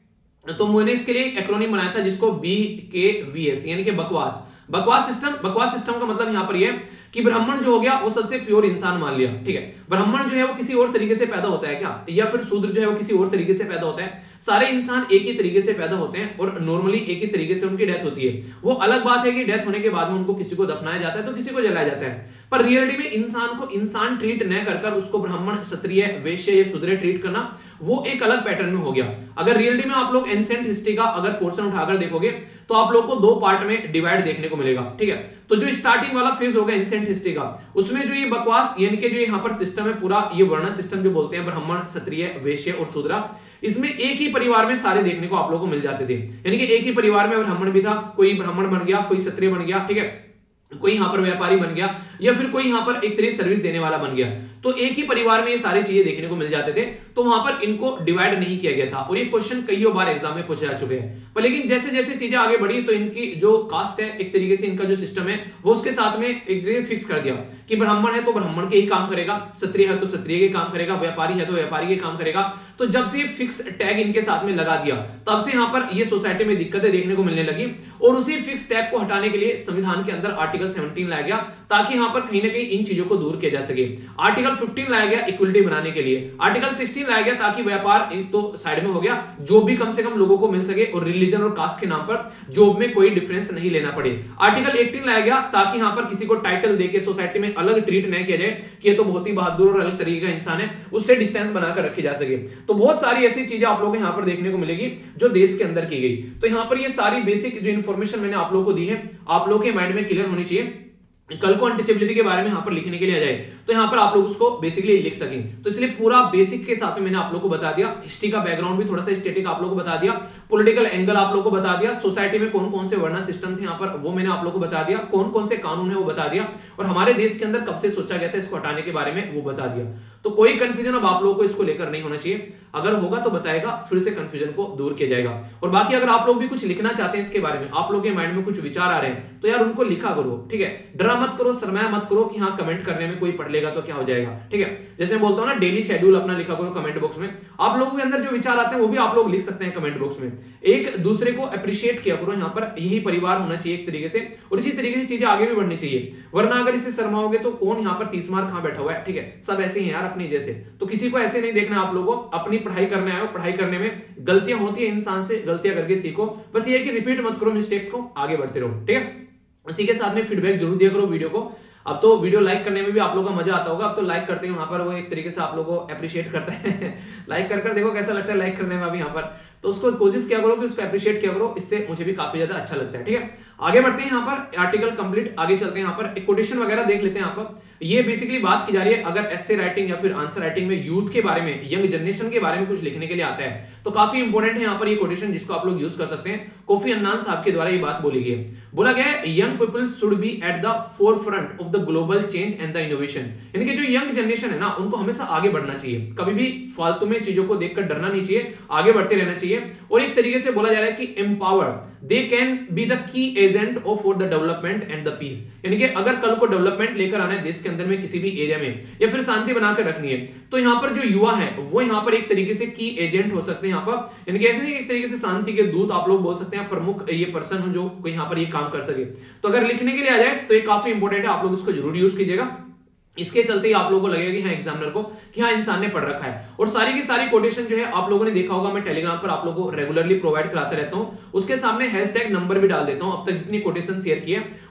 Speaker 2: तो मैंने इसके लिए एक एक्रोनिम बनाया था जिसको बी के वी एस, यानी कि बकवास बकवास सिस्टम। बकवास सिस्टम का मतलब यहां पर यह है कि ब्राह्मण जो हो गया वो सबसे प्योर इंसान मान लिया। ठीक है, ब्राह्मण जो है वो किसी और तरीके से पैदा होता है क्या, या फिर शूद्र जो है वो किसी और तरीके से पैदा होता है? सारे इंसान एक ही तरीके से पैदा होते हैं और नॉर्मली एक ही तरीके से उनकी डेथ होती है। वो अलग बात है कि डेथ होने के बाद में उनको किसी को दफनाया जाता है तो किसी को जलाया जाता है, पर रियलिटी में इंसान को इंसान ट्रीट न कर कर उसको ब्राह्मण, क्षत्रिय, वैश्य या शूद्र ट्रीट करना, वो एक अलग पैटर्न में हो गया। अगर रियलिटी में आप लोग एंशिएंट हिस्ट्री का अगर पोर्शन उठाकर देखोगे तो आप लोग को दो पार्ट में डिवाइड देखने को मिलेगा। ठीक है, तो जो स्टार्टिंग वाला फेज होगा एंशिएंट हिस्ट्री का, उसमें जो ये बकवास यानी कि जो यहाँ पर सिस्टम है पूरा, ये वर्ण सिस्टम जो बोलते हैं ब्राह्मण, क्षत्रिय, वैश्य और शूद्र, इसमें एक ही परिवार में सारे देखने को आप लोगों को मिल जाते थे। यानी कि एक ही परिवार में ब्राह्मण भी था, कोई ब्राह्मण बन गया, कोई क्षत्रिय बन गया, ठीक है, कोई यहाँ पर व्यापारी बन गया, या फिर कोई यहाँ पर एक तरह सर्विस देने वाला बन गया, तो एक ही परिवार में ये सारी चीजें देखने को मिल जाते थे। तो वहां पर इनको डिवाइड नहीं किया गया था और ये क्वेश्चन कई बार एग्जाम में पूछे जा चुके हैं। पर लेकिन जैसे जैसे चीजें आगे बढ़ी तो इनकी जो कास्ट है, एक तरीके से इनका जो सिस्टम है वो उसके साथ में एक तरीके फिक्स कर दिया कि ब्राह्मण है तो ब्राह्मण के ही काम करेगा, क्षत्रिय है तो क्षत्रिय के काम करेगा, व्यापारी है तो व्यापारी के काम करेगा। तो जब से फिक्स टैग इनके साथ में लगा दिया तब से यहाँ पर ये सोसाइटी में दिक्कतें देखने को मिलने लगी और उसी फिक्स टैग को हटाने के लिए संविधान के अंदर आर्टिकल सत्रह लाया गया ताकि यहाँ पर कहीं ना कहीं इन चीजों को दूर किया जा सके। आर्टिकल पंद्रह लाया गया इक्वलिटी बनाने के लिए, आर्टिकल सोलह लाया गया ताकि व्यापार एक तो साइड में हो गया, जॉब भी कम से कम लोगों को मिल सके और रिलीजन और कास्ट के नाम पर जॉब में कोई डिफरेंस नहीं लेना पड़े। आर्टिकल अठारह लाया गया ताकि यहाँ पर किसी को टाइटल देके सोसाइटी में अलग ट्रीट नहीं किया जाए कि ये तो बहुत ही बहादुर और अलग तरीके का इंसान है, उससे डिस्टेंस बनाकर रखी जा सके। तो बहुत सारी ऐसी चीजें आप लोगों को यहाँ पर देखने को मिलेगी जो देश के अंदर की गई। तो यहाँ पर ये सारी बेसिक जो इन्फॉर्मेशन मैंने आप लोगों को दी है आप लोगों के माइंड में क्लियर होनी चाहिए। कल को अनटचेबिलिटी के बारे में यहाँ पर लिखने के लिए आ जाए तो यहाँ पर आप लोग उसको बेसिकली लिख सकें। तो इसलिए पूरा बेसिक के साथ में मैंने आप लोग को बता दिया, हिस्ट्री का बैकग्राउंड भी थोड़ा सा स्टैटिक आप लोग को बता दिया, पॉलिटिकल एंगल आप लोग को बता दिया, सोसाइटी में कौन कौन से वर्ण सिस्टम थे यहाँ पर वो मैंने आप लोग को बता दिया, कौन कौन से कानून है वो बता दिया, और हमारे देश के अंदर कब से सोचा गया था इसको हटाने के बारे में वो बता दिया। तो कोई कंफ्यूजन अब आप लोगों को इसको लेकर नहीं होना चाहिए, अगर होगा तो बताएगा, फिर से कंफ्यूजन को दूर किया जाएगा। और बाकी अगर आप लोग भी कुछ लिखना चाहते हैं इसके बारे में, आप लोग के माइंड में कुछ विचार आ रहे हैं तो यार उनको लिखा करो। ठीक है, डरा मत करो, शर्माया मत करो कि हाँ कमेंट करने में कोई पढ़ लेगा तो क्या हो जाएगा। ठीक है, जैसे मैं बोलता हूं ना डेली शेड्यूल अपना लिखा करो कमेंट बॉक्स में, आप लोगों के अंदर जो विचार आते हैं वो भी आप लोग लिख सकते हैं कमेंट बॉक्स में। एक दूसरे को अप्रिशिएट किया करो, यहाँ पर यही परिवार होना चाहिए एक तरीके से, और इसी तरीके से चीजें आगे भी बढ़नी चाहिए। वरना अगर इसे शर्माओगे तो कौन यहाँ पर तीस मार कहां बैठा हुआ है, ठीक है, सब ऐसे ही यार अपने जैसे, तो किसी को ऐसे नहीं देखना। आप लोगों को अपनी पढ़ाई करने आए हो, पढ़ाई करने में गलतियां होती है, इंसान से गलतियां करके सीखो, बस ये कि रिपीट मत करो मिस्टेक्स को, आगे बढ़ते रहो। ठीक है, इसी के साथ में फीडबैक जरूर दिया करो वीडियो को। अब तो वीडियो लाइक करने में भी आप लोगों का मजा आता होगा, अब तो लाइक करते हैं वहां पर, वो एक तरीके से आप लोगों को अप्रिशिएट करता है लाइक कर कर देखो कैसा लगता है लाइक करने में अभी यहाँ पर, तो उसको कोशिश किया करो कि उसको अप्रिशिएट किया करो, इससे मुझे भी काफी ज्यादा अच्छा लगता है। ठीक है, आगे बढ़ते हैं यहाँ पर, आर्टिकल कंप्लीट, आगे चलते हैं यहाँ पर, एक कोटेशन वगैरह देख लेते हैं यहाँ पर। ये बेसिकली बात की जा रही है अगर एस्से राइटिंग या फिर आंसर राइटिंग में यूथ के बारे में, यंग जनरेशन के बारे में कुछ लिखने के लिए आता है तो काफी इंपॉर्टेंट है यहाँ पर ये कोटेशन, जिसको आप लोग यूज कर सकते हैं। कोफी अन्नान साहब के द्वारा ये बात बोली गई है, बोला गया है young people should be at the forefront of the global change and the innovation. यानी कि जो यंग जनरेशन है ना उनको हमेशा आगे बढ़ना चाहिए, कभी भी फालतू में चीजों को देखकर डरना नहीं चाहिए, आगे बढ़ते रहना चाहिए। और एक तरीके से बोला जा रहा है कि empower they can be the key agent of for the development and the peace. यानी कि अगर कल को डेवलपमेंट लेकर आना है देश के अंदर में किसी भी एरिया में, या फिर शांति बनाकर रखनी है, तो यहाँ पर जो युवा है वो यहाँ पर एक तरीके से की एजेंट हो सकते हैं यहाँ पर, यानी कि ऐसे नहीं, एक तरीके से शांति के दूत आप लोग बोल सकते हैं, प्रमुख ये पर्सन हो जो यहाँ पर ये काम कर सके। तो अगर लिखने के लिए आ जाए तो ये काफी इंपॉर्टेंट है, आप लोग इसको जरूर यूज कीजिएगा। इसके चलते ही आप लोगों को लगेगा कि हाँ एग्जामिनर को कि हाँ इंसान ने पढ़ रखा है। और सारी की सारी कोटेशन जो है आप लोगों ने देखा होगा, मैं टेलीग्राम पर आप लोगों को रेगुलरली प्रोवाइड कराता रहता हूं, उसके सामने हैशटैग नंबर भी डाल देता हूं। अब तक जितनी कोटेशन शेयर की है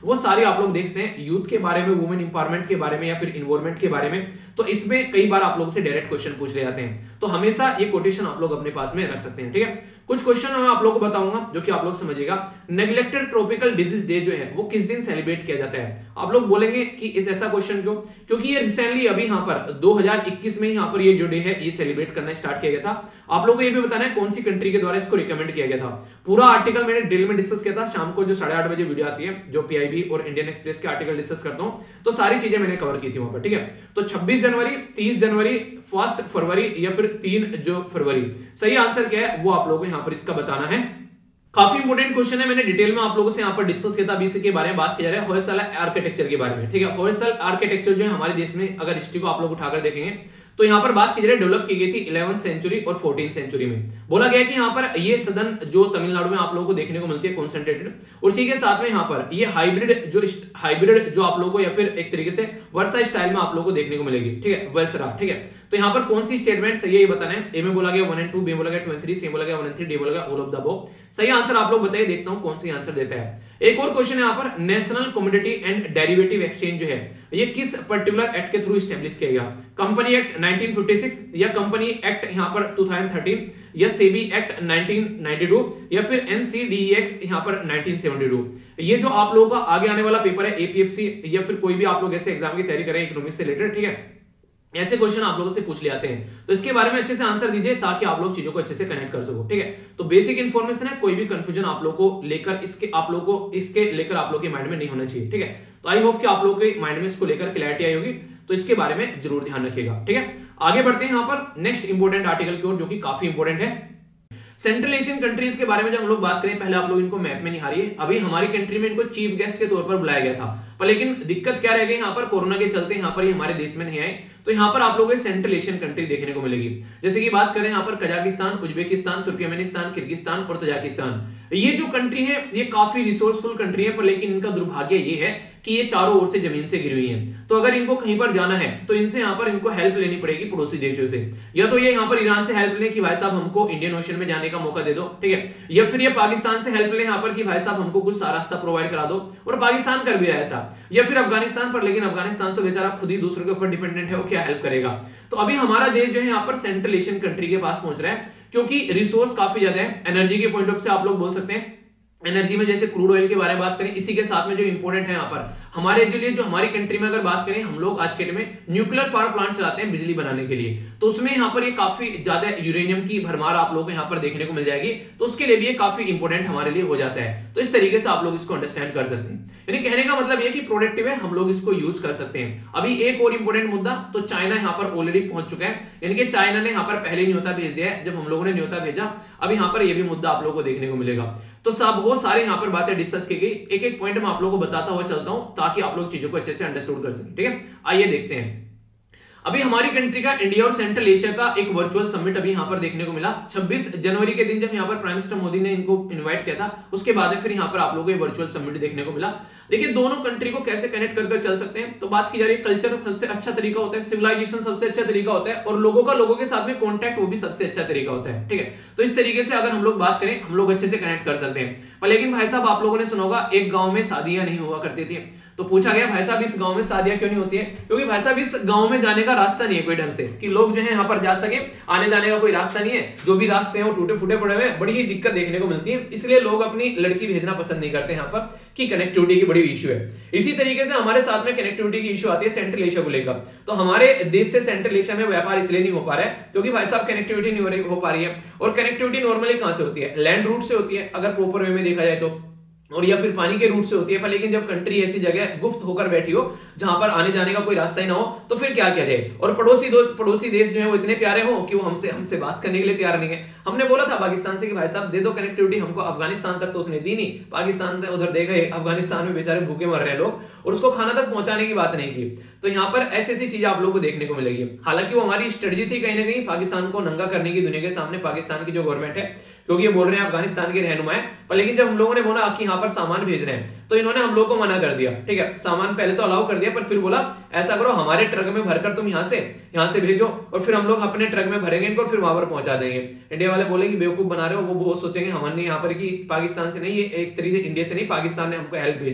Speaker 2: वो सारे आप लोग देखते हैं यूथ के बारे में, वुमेन इंपावरमेंट के बारे में या फिर इन्वायरमेंट के बारे में। तो इसमें कई बार आप लोगों से डायरेक्ट क्वेश्चन पूछ ले जाते हैं, तो हमेशा ये कोटेशन आप लोग अपने पास में रख सकते हैं। ठीक है, कुछ क्वेश्चन मैं आप लोगों को बताऊंगा जो कि आप लोग समझिएगा। नेग्लेक्टेड ट्रॉपिकल डिजीज डे जो है वो किस दिन सेलिब्रेट किया जाता है? आप लोग बोलेंगे कि इस ऐसा क्वेश्चन क्यों? क्योंकि ये रिसेंटली अभी यहाँ पर दो हज़ार इक्कीस में यहाँ पर ये जो डे है ये सेलिब्रेट करना स्टार्ट किया गया था। आप लोगों को ये भी बताना है कौन सी कंट्री के द्वारा इसको रिकमेंड किया गया था। पूरा आर्टिकल मैंने डिटेल में डिस्कस किया था, शाम को जो साढ़े आठ बजे वीडियो आती है जो पीआईबी और इंडियन एक्सप्रेस के आर्टिकल डिस्कस करता हूं, तो सारी चीजें मैंने कवर की थी वहां पर। ठीक है, तो छब्बीस जनवरी, तीस जनवरी, फर्स्ट फरवरी या फिर तीन जो फरवरी, सही आंसर क्या है वो आप लोगों को यहाँ पर इसका बताना है। काफी इंपोर्टेंट क्वेश्चन है, मैंने डिटेल में आप लोगों से यहाँ पर डिस्कस किया था। अभी इसके बारे में बात की जा रही है होयसल आर्किटेक्चर के बारे में। ठीक है, होयसल आर्किटेक्चर जो है हमारे देश में अगर हिस्ट्री को आप लोग उठाकर देखेंगे तो यहाँ पर बात की जा रही है डेवलप की गई थी इलेवेंथ सेंचुरी और फोर्टीन सेंचुरी में। बोला गया कि यहाँ पर ये सदन जो तमिलनाडु में आप लोगों को देखने को मिलती है कॉन्सेंट्रेटेड, और इसी के साथ में यहाँ पर ये हाइब्रिड जो हाइब्रिड जो आप लोगों को या फिर एक तरीके से वर्सा स्टाइल में आप लोगों को देखने को मिलेगी। ठीक है, वर्सरा। ठीक है, तो यहाँ पर कौन सी स्टेटमेंट सही है ये बताना है। ए में बोला गया वन एंड टू, बी में बोला गया टू एंड थ्री, सी में बोला गया वन एंड थ्री, डी बोला गया ऑल ऑफ द अबव। सही आंसर आप लोग बताइए, देखता हूं कौन सी आंसर देता है। एक और क्वेश्चन है यहाँ पर, national commodity and derivative exchange जो है ये किस पर्टिकुलर एक्ट के थ्रू स्टैब्लिश किया गया? Company act nineteen fifty six या कंपनी एक्ट यहाँ पर टू थाउजेंड थर्टीन या SEBI act nineteen ninety two या फिर एनसीडीई एक्ट यहाँ पर नाइनटीन सेवेंटी टू। ये जो आप लोगों का आगे आने वाला पेपर है एपीएफसी या फिर कोई भी आप लोग ऐसे एग्जाम की तैयारी करें इकोनॉमिक्स से रिलेटेड, ठीक है, ऐसे क्वेश्चन आप लोगों से पूछ ले आते हैं, तो इसके बारे में अच्छे से आंसर दीजिए ताकि आप लोग चीजों को अच्छे से कनेक्ट कर सको। ठीक है, तो बेसिक इन्फॉर्मेशन है, कोई भी कंफ्यूजन आप लोग को लेकर इसके आप लोग को इसके लेकर आप लोग के माइंड में नहीं होना चाहिए। ठीक है, तो आई होप कि आप लोग के माइंड में इसको लेकर क्लैरिटी आई होगी, तो इसके बारे में जरूर ध्यान रखिएगा। ठीक है, आगे बढ़ते हैं यहाँ पर नेक्स्ट इंपोर्टेंट आर्टिकल की ओर जो कि काफी इंपोर्टेंट है। सेंट्रल एशियन कंट्रीज के बारे में जब हम लोग बात करें, पहले आप लोग इनको मैप में निहारिए। अभी हमारी कंट्री में इनको चीफ गेस्ट के तौर पर बुलाया गया था, पर लेकिन दिक्कत क्या रह गई यहाँ पर, कोरोना के चलते यहाँ पर ये हमारे देश में नहीं आए। तो यहाँ पर आप लोगों को सेंट्रल एशियन कंट्री देखने को मिलेगी। जैसे कि बात करें यहाँ पर कजाकिस्तान, उज्बेकिस्तान, तुर्कमेनिस्तान, किर्गिस्तान और तजाकिस्तान। ये जो कंट्री है ये काफी रिसोर्सफुल कंट्री है, पर लेकिन इनका दुर्भाग्य ये है कि ये चारों ओर से जमीन से घिरी हुई है। तो अगर इनको कहीं पर जाना है तो इनसे यहाँ पर इनको हेल्प लेनी पड़ेगी पड़ोसी देशों से, या तो ये यहाँ पर ईरान से हेल्प लें कि भाई साहब हमको इंडियन ओशन में जाने का मौका दे दो। ठीक है, या फिर ये पाकिस्तान से हेल्प लें यहाँ पर कि भाई साहब हमको कुछ रास्ता प्रोवाइड करा दो, और पाकिस्तान कर भी रहा है ऐसा, या फिर अफगानिस्तान पर, लेकिन अफगानिस्तान तो बेचारा खुद ही दूसरों के ऊपर डिपेंडेंट है, वो क्या हेल्प करेगा। तो अभी हमारा देश जो है यहाँ पर सेंट्रल एशियन कंट्री के पास पहुंच रहा है, क्योंकि रिसोर्स काफी ज्यादा है। एनर्जी के पॉइंट ऑफ से आप लोग बोल सकते हैं, एनर्जी में जैसे क्रूड ऑयल के बारे में बात करें, इसी के साथ में जो इंपॉर्टेंट है यहाँ पर हमारे जो लिए जो हमारी कंट्री में अगर बात करें, हम लोग आज के टाइम में न्यूक्लियर पावर प्लांट चलाते हैं बिजली बनाने के लिए, तो उसमें यहाँ पर ये काफी ज्यादा यूरेनियम की भरमार आप लोगों को यहाँ पर देखने को मिल जाएगी, तो उसके लिए भी ये काफी इंपॉर्टेंट हमारे लिए हो जाता है। तो इस तरीके से आप लोग इसको अंडरस्टैंड कर सकते हैं, यानी कहने का मतलब ये कि प्रोडक्टिव है, हम लोग इसको यूज कर सकते हैं। अभी एक और इंपॉर्टेंट मुद्दा, तो चाइना यहाँ पर ऑलरेडी पहुंच चुका है, यानी कि चाइना ने यहाँ पर पहले न्योता भेज दिया है जब हम लोगों ने न्योता भेजा। अब यहाँ पर यह भी मुद्दा आप लोगों को देखने को मिलेगा। तो सब बहुत सारे यहाँ पर बातें डिस्कस की गई, एक एक पॉइंट मैं आप लोगों को बताता हुआ चलता हूं ताकि आप लोग चीजों को अच्छे से अंडरस्टूड कर सकें। ठीक है, आइए देखते हैं। अभी हमारी कंट्री का इंडिया और सेंट्रल एशिया का एक वर्चुअल समिट अभी यहाँ पर देखने को मिला छब्बीस जनवरी के दिन, जब यहाँ पर प्राइम मिनिस्टर मोदी ने इनको इनवाइट किया था। उसके बाद फिर यहाँ पर आप लोगों को वर्चुअल समिट देखने को मिला। देखिए दोनों कंट्री को कैसे कनेक्ट कर चल सकते हैं, तो बात की जा रही है कल्चर सबसे अच्छा तरीका होता है, सिविलाइजेशन सबसे अच्छा तरीका होता है, और लोगों का लोगों के साथ में कॉन्टैक्ट वो भी सबसे अच्छा तरीका होता है। ठीक है, तो इस तरीके से अगर हम लोग बात करें, हम लोग अच्छे से कनेक्ट कर सकते हैं। पर लेकिन भाई साहब आप लोगों ने सुना होगा एक गांव में शादियां नहीं हुआ करती थी, तो पूछा गया भाई साहब इस गांव में शादियां क्यों नहीं होती है? क्योंकि भाई साहब इस गांव में जाने का रास्ता नहीं है कोई ढंग से, कि लोग जो है यहाँ पर जा सके, आने जाने का कोई रास्ता नहीं है, जो भी रास्ते हैं वो टूटे फूटे पड़े हुए हैं, बड़ी ही दिक्कत देखने को मिलती है। इसलिए लोग अपनी लड़की भेजना पसंद नहीं करते यहाँ पर, कि कनेक्टिविटी की बड़ी इश्यू है। इसी तरीके से हमारे साथ में कनेक्टिविटी की इश्यू आती है सेंट्रल एशिया को लेकर। तो हमारे देश से सेंट्रल एशिया में व्यापार इसलिए नहीं हो पा रहा है क्योंकि भाई साहब कनेक्टिविटी नहीं हो पा रही है। और कनेक्टिविटी नॉर्मली कहां से होती है? लैंड रूट से होती है अगर प्रॉपर वे में देखा जाए तो, और या फिर पानी के रूट से होती है। पर लेकिन जब कंट्री ऐसी जगह गुप्त होकर बैठी हो जहां पर आने जाने का कोई रास्ता ही ना हो, तो फिर क्या किया जाए? और पड़ोसी दोस्त पड़ोसी देश जो है वो इतने प्यारे हो कि वो हमसे हमसे बात करने के लिए तैयार नहीं है। हमने बोला था पाकिस्तान से कि भाई साहब दे दो कनेक्टिविटी हमको, अफगानिस्तान तक तो उसने दी नहीं, पाकिस्तान तक उधर दे गए, अफगानिस्तान में बेचारे भूखे मर रहे हैं लोग, और उसको खाना तक पहुंचाने की बात नहीं की। तो यहाँ पर ऐसी ऐसी चीजें आप लोगों को देखने को मिलेगी। हालांकि वो हमारी स्ट्रेटजी थी कहीं ना कहीं पाकिस्तान को नंगा करने की दुनिया के सामने, पाकिस्तान की जो गवर्नमेंट है, क्योंकि ये बोल रहे हैं अफगानिस्तान के रहनुमा है। पर लेकिन जब हम लोगों ने बोला कि यहाँ पर सामान भेज रहे हैं, तो इन्होंने हम लोग को मना कर दिया। ठीक है, सामान पहले तो अलाउ कर दिया, पर फिर बोला ऐसा करो हमारे ट्रक में भरकर तुम यहाँ से यहाँ से भेजो, और फिर हम लोग अपने ट्रक में भरेंगे इनको, फिर वहां पर पहुंचा देंगे। इंडिया वाले बोले कि बेवकूफ बना रहे हो, वो बहुत सोचेंगे हमने यहाँ पर कि पाकिस्तान से नहीं, ये एक तरीके से इंडिया से नहीं, पाकिस्तान ने हमको हेल्प भेजी है।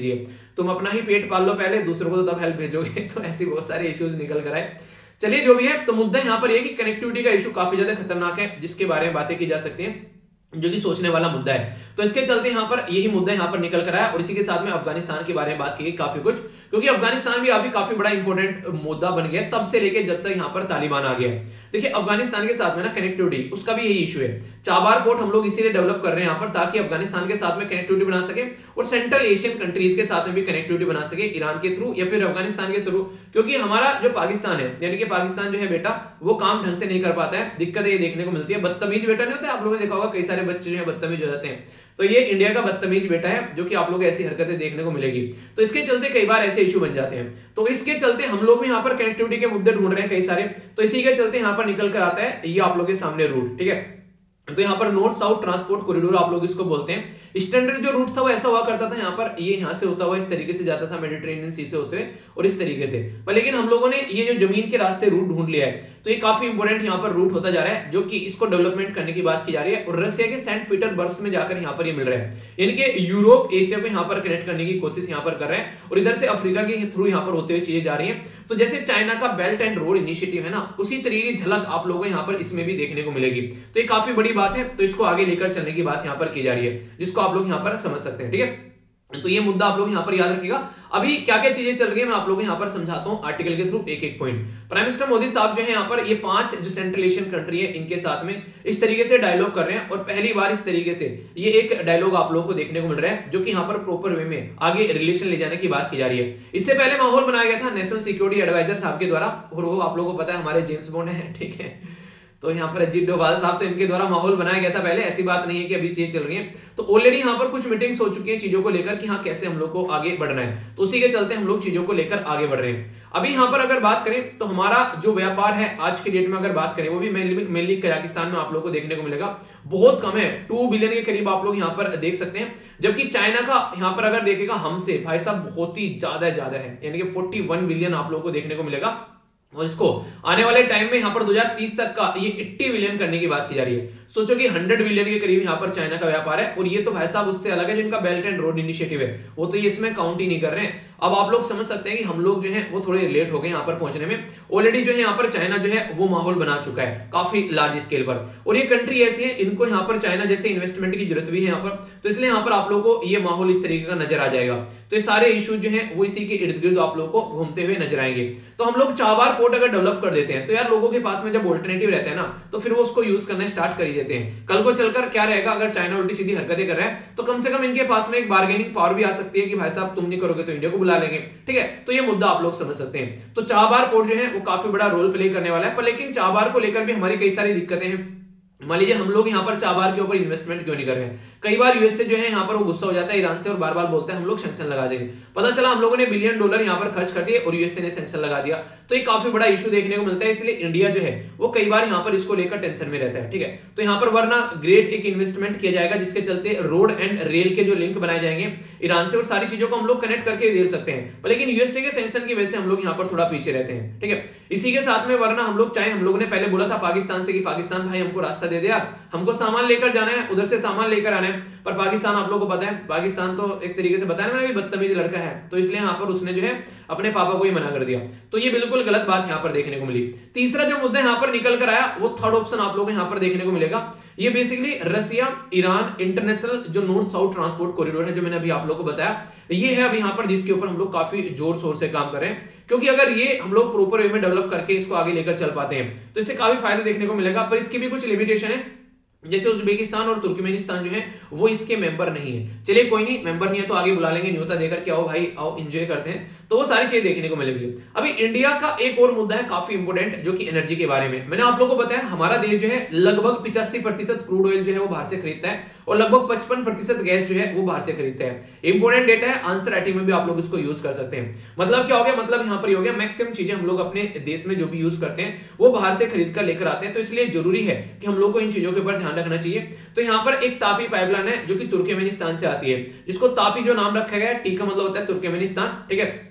Speaker 2: तुम अपना ही पेट पाल लो पहले, दूसरों को तो तब हेल्प भेजोगे। तो ऐसी बहुत सारे इश्यूज निकल कर आए। चलिए जो भी है, तो मुद्दा यहाँ पर यह कि कनेक्टिविटी का इशू काफी ज्यादा खतरनाक है, जिसके बारे में बातें की जा सकती है, जो कि सोचने वाला मुद्दा है। तो इसके चलते यहाँ पर यही मुद्दा यहाँ पर निकल कर आया। और इसी के साथ में अफगानिस्तान के बारे में बात की गई काफी कुछ, क्योंकि अफगानिस्तान भी अभी काफी बड़ा इंपॉर्टेंट मुद्दा बन गया तब से लेके जब से यहाँ पर तालिबान आ गया। देखिए अफगानिस्तान के साथ में ना कनेक्टिविटी, उसका भी यही इशू है। चाबार पोर्ट हम लोग इसीलिए डेवलप कर रहे हैं यहाँ पर, ताकि अफगानिस्तान के साथ में कनेक्टिविटी बना सके और सेंट्रल एशियन कंट्रीज के साथ में भी कनेक्टिविटी बना सके, ईरान के थ्रू या फिर अफगानिस्तान के थ्रू। क्योंकि हमारा जो पाकिस्तान है, यानी कि पाकिस्तान जो है बेटा, वो काम ढंग से नहीं कर पाता है। दिक्कत ये देखने को मिलती है, बदतमीज बेटा नहीं होता है, आप लोगों ने देखा होगा कई सारे बच्चे जो है बदतमीज हो जाते हैं। तो ये इंडिया का बदतमीज बेटा है, जो कि आप लोगों को ऐसी हरकतें देखने को मिलेगी। तो इसके चलते कई बार ऐसे इशू बन जाते हैं। तो इसके चलते हम लोग भी यहाँ पर कनेक्टिविटी के मुद्दे ढूंढ रहे हैं कई सारे। तो इसी के चलते यहाँ पर निकल कर आता है ये आप लोग के सामने रूट, ठीक है। तो यहाँ पर नॉर्थ साउथ ट्रांसपोर्ट कॉरिडोर आप लोग इसको बोलते हैं। स्टैंडर्ड जो रूट था वो ऐसा हुआ करता था, यहाँ पर ये यहाँ से होता हुआ इस तरीके से जाता था, मेडिटेरेनियन सी से होते हुए और इस तरीके से। पर लेकिन हम लोगों ने ये जो जमीन के रास्ते रूट ढूंढ लिया है, तो ये काफी इंपॉर्टेंट यहाँ पर रूट होता जा रहा है, जो कि इसको डेवलपमेंट करने की बात की जा रही है। और रशिया के सेंट पीटरबर्ग में जाकर यहाँ पर ये मिल रहा है, यानी कि यूरोप एशिया को यहाँ पर कनेक्ट करने की कोशिश यहाँ पर कर रहे हैं। और इधर से अफ्रीका के थ्रू यहाँ पर होते हुए चीजें जा रही है। तो जैसे चाइना का बेल्ट एंड रोड इनिशिएटिव है ना, उसी तरीके की झलक आप लोगों को यहाँ पर इसमें भी देखने को मिलेगी। तो ये काफी बड़ी बात है, तो इसको आगे लेकर चलने की बात यहाँ पर की जा रही है, जिसको आप लोग यहाँ पर समझ सकते हैं, ठीक है। तो ये मुद्दा आप लोग यहाँ पर याद रखिएगा। अभी क्या क्या चीजें चल रही है मैं आप लोगों को यहाँ पर समझाता हूँ आर्टिकल के थ्रू एक एक पॉइंट। प्राइम मिनिस्टर मोदी साहब जो है यहाँ पर ये पांच जो सेंट्रल एशियन कंट्री है इनके साथ में इस तरीके से डायलॉग कर रहे हैं। और पहली बार इस तरीके से ये एक डायलॉग आप लोगों को देखने को मिल रहा है, जो कि यहाँ पर प्रॉपर वे में आगे रिलेशन ले जाने की बात की जा रही है। इससे पहले माहौल बनाया गया था नेशनल सिक्योरिटी एडवाइजर साहब के द्वारा, और वो आप लोगों को पता है हमारे जेम्स बॉन्ड है, ठीक है। तो यहाँ पर अजीत डोभाल साहब, तो इनके द्वारा माहौल बनाया गया था पहले, ऐसी बात नहीं है कि अभी चीजें चल रही हैं। तो ऑलरेडी यहाँ पर कुछ मीटिंग्स हो चुकी हैं चीजों को लेकर कि हाँ कैसे हम लोग को आगे बढ़ना है। तो उसी के चलते हम लोग चीजों को लेकर आगे बढ़ रहे हैं। अभी यहाँ पर अगर बात करें तो हमारा जो व्यापार है आज के डेट में अगर बात करें, वो भी मेनली कजाकिस्तान में आप लोग को देखने को मिलेगा, बहुत कम है, टू बिलियन के करीब आप लोग यहाँ पर देख सकते हैं। जबकि चाइना का यहाँ पर अगर देखेगा हमसे भाई साहब बहुत ही ज्यादा ज्यादा है, यानी कि फोर्टी वन बिलियन आप लोग को देखने को मिलेगा। और इसको आने वाले टाइम में यहाँ पर दो हज़ार तीस तक का ये अस्सी बिलियन करने की बात की जा रही है। सोचो कि सौ बिलियन के करीब यहाँ पर चाइना का व्यापार है। और ये तो भाई साहब उससे अलग है, जो इनका बेल्ट एंड रोड इनिशिएटिव है वो तो ये इसमें काउंट ही नहीं कर रहे हैं। अब आप लोग समझ सकते हैं कि हम लोग जो है वो थोड़े लेट हो गए यहाँ पर पहुंचने में। ऑलरेडी जो है यहाँ पर चाइना जो है वो माहौल बना चुका है काफी लार्ज स्केल पर, और ये कंट्री ऐसी है इनको यहाँ पर चाइना जैसे इन्वेस्टमेंट की जरूरत भी है यहाँ पर। तो इसलिए यहाँ पर आप लोगों को ये माहौल इस तरीके का नजर आ जाएगा। तो ये सारे इशू जो है वो इसी के इर्द गिर्द आप लोग को घूमते हुए नजर आएंगे। तो हम लोग चाबार पोर्ट अगर डेवलप कर देते हैं तो यार लोगों के पास में जब ऑल्टरनेटिव रहता है ना, तो फिर वो उसको यूज करना स्टार्ट कर ही देते हैं। कल को चलकर क्या रहेगा, अगर चाइना उल्टी सीधी हरकतें कर रहा है तो कम से कम इनके पास में एक बार्गेनिंग पावर भी आ सकती है कि भाई साहब तुम नहीं करोगे तो इंडिया को बुला लेंगे, ठीक है। तो ये मुद्दा आप लोग समझ सकते हैं। तो चाबार पोर्ट जो है वो काफी बड़ा रोल प्ले करने वाला है। पर लेकिन चाबार को लेकर भी हमारी कई सारी दिक्कतें हैं। मान लीजिए हम लोग यहाँ पर चाबार के ऊपर इन्वेस्टमेंट क्यों नहीं कर रहे हैं। कई बार यूएसए जो है यहाँ पर वो गुस्सा हो जाता है ईरान से और बार बार बोलता है हम लोग सैंक्शन लगा देंगे। पता चला हम लोगों ने बिलियन डॉलर यहाँ पर खर्च कर दिए और यूएसए ने सैंक्शन लगा दिया। तो ये काफी बड़ा इशू देखने को मिलता है। इसलिए इंडिया जो है वो कई बार यहाँ पर इसको लेकर टेंशन में रहता है, ठीक है। तो यहाँ पर वरना ग्रेट एक इन्वेस्टमेंट किया जाएगा जिसके चलते रोड एंड रेल के जो लिंक बनाए जाएंगे ईरान से, और सारी चीजों को हम लोग कनेक्ट करके दे सकते हैं। लेकिन यूएसए के सैंक्शन की वजह से हम लोग यहाँ पर थोड़ा पीछे रहते हैं, ठीक है। इसी के साथ में वरना हम लोग चाहे, हम लोगों ने पहले बोला था पाकिस्तान से कि पाकिस्तान भाई हमको रास्ता दे दे यार, हमको सामान लेकर जाना है, उधर से सामान लेकर आना है। पर पाकिस्तान आप लोगों को पता है, पाकिस्तान तो एक तरीके से बताया मैंने बदतमीज लड़का है, तो इसलिए यहाँ पर उसने जो है अपने पापा को ही मना कर दिया। तो ये बिल्कुल गलत बात यहाँ पर देखने को मिली। तीसरा जो मुद्दा यहाँ पर निकल कर आया वो थर्ड ऑप्शन आप लोगों को यहाँ पर देखने को मिलेगा। ये बेसिकली रसिया ईरान इंटरनेशनल जो नॉर्थ साउथ ट्रांसपोर्ट कॉरिडोर है, जो मैंने अभी आप लोगों को बताया, ये है अब यहाँ पर जिसके ऊपर हम लोग काफी जोर शोर से काम कर रहे हैं। क्योंकि अगर ये हम लोग प्रॉपर वे में डेवलप करके इसको आगे लेकर चल पाते हैं तो इससे काफी फायदा देखने को मिलेगा। पर इसकी भी कुछ लिमिटेशन है, जैसे उज्बेकिस्तान और तुर्कमेनिस्तान जो है वो इसके मेंबर नहीं है। चलिए कोई नहीं, मेंबर नहीं है तो आगे बुला लेंगे न्योता देकर कि आओ भाई आओ एंजॉय करते हैं, तो वो सारी चीजें देखने को मिलेगी। अभी इंडिया का एक और मुद्दा है काफी इंपोर्टेंट, जो कि एनर्जी के बारे में। मैंने आप लोगों को बताया हमारा देश जो है लगभग पिचासी प्रतिशत क्रूड ऑयल जो है वो बाहर से खरीदता है और लगभग पचपन प्रतिशत गैस जो है वो बाहर से खरीदता है। इंपोर्टेंट डेटा है, आंसर राइटिंग में भी आप लोग इसको यूज कर सकते हैं। मतलब क्या हो गया, मतलब यहाँ पर हो गया मैक्सिमम चीजें हम लोग अपने देश में जो भी यूज करते हैं वो बाहर से खरीद कर लेकर आते हैं। तो इसलिए जरूरी है कि हम लोग को इन चीजों के ऊपर ध्यान रखना चाहिए। तो यहाँ पर एक तापी पाइपलाइन है जो कि तुर्कमेनिस्तान से आती है, जिसको तापी जो नाम रखा गया है, टी का मतलब होता है तुर्कमेनिस्तान, ठीक है।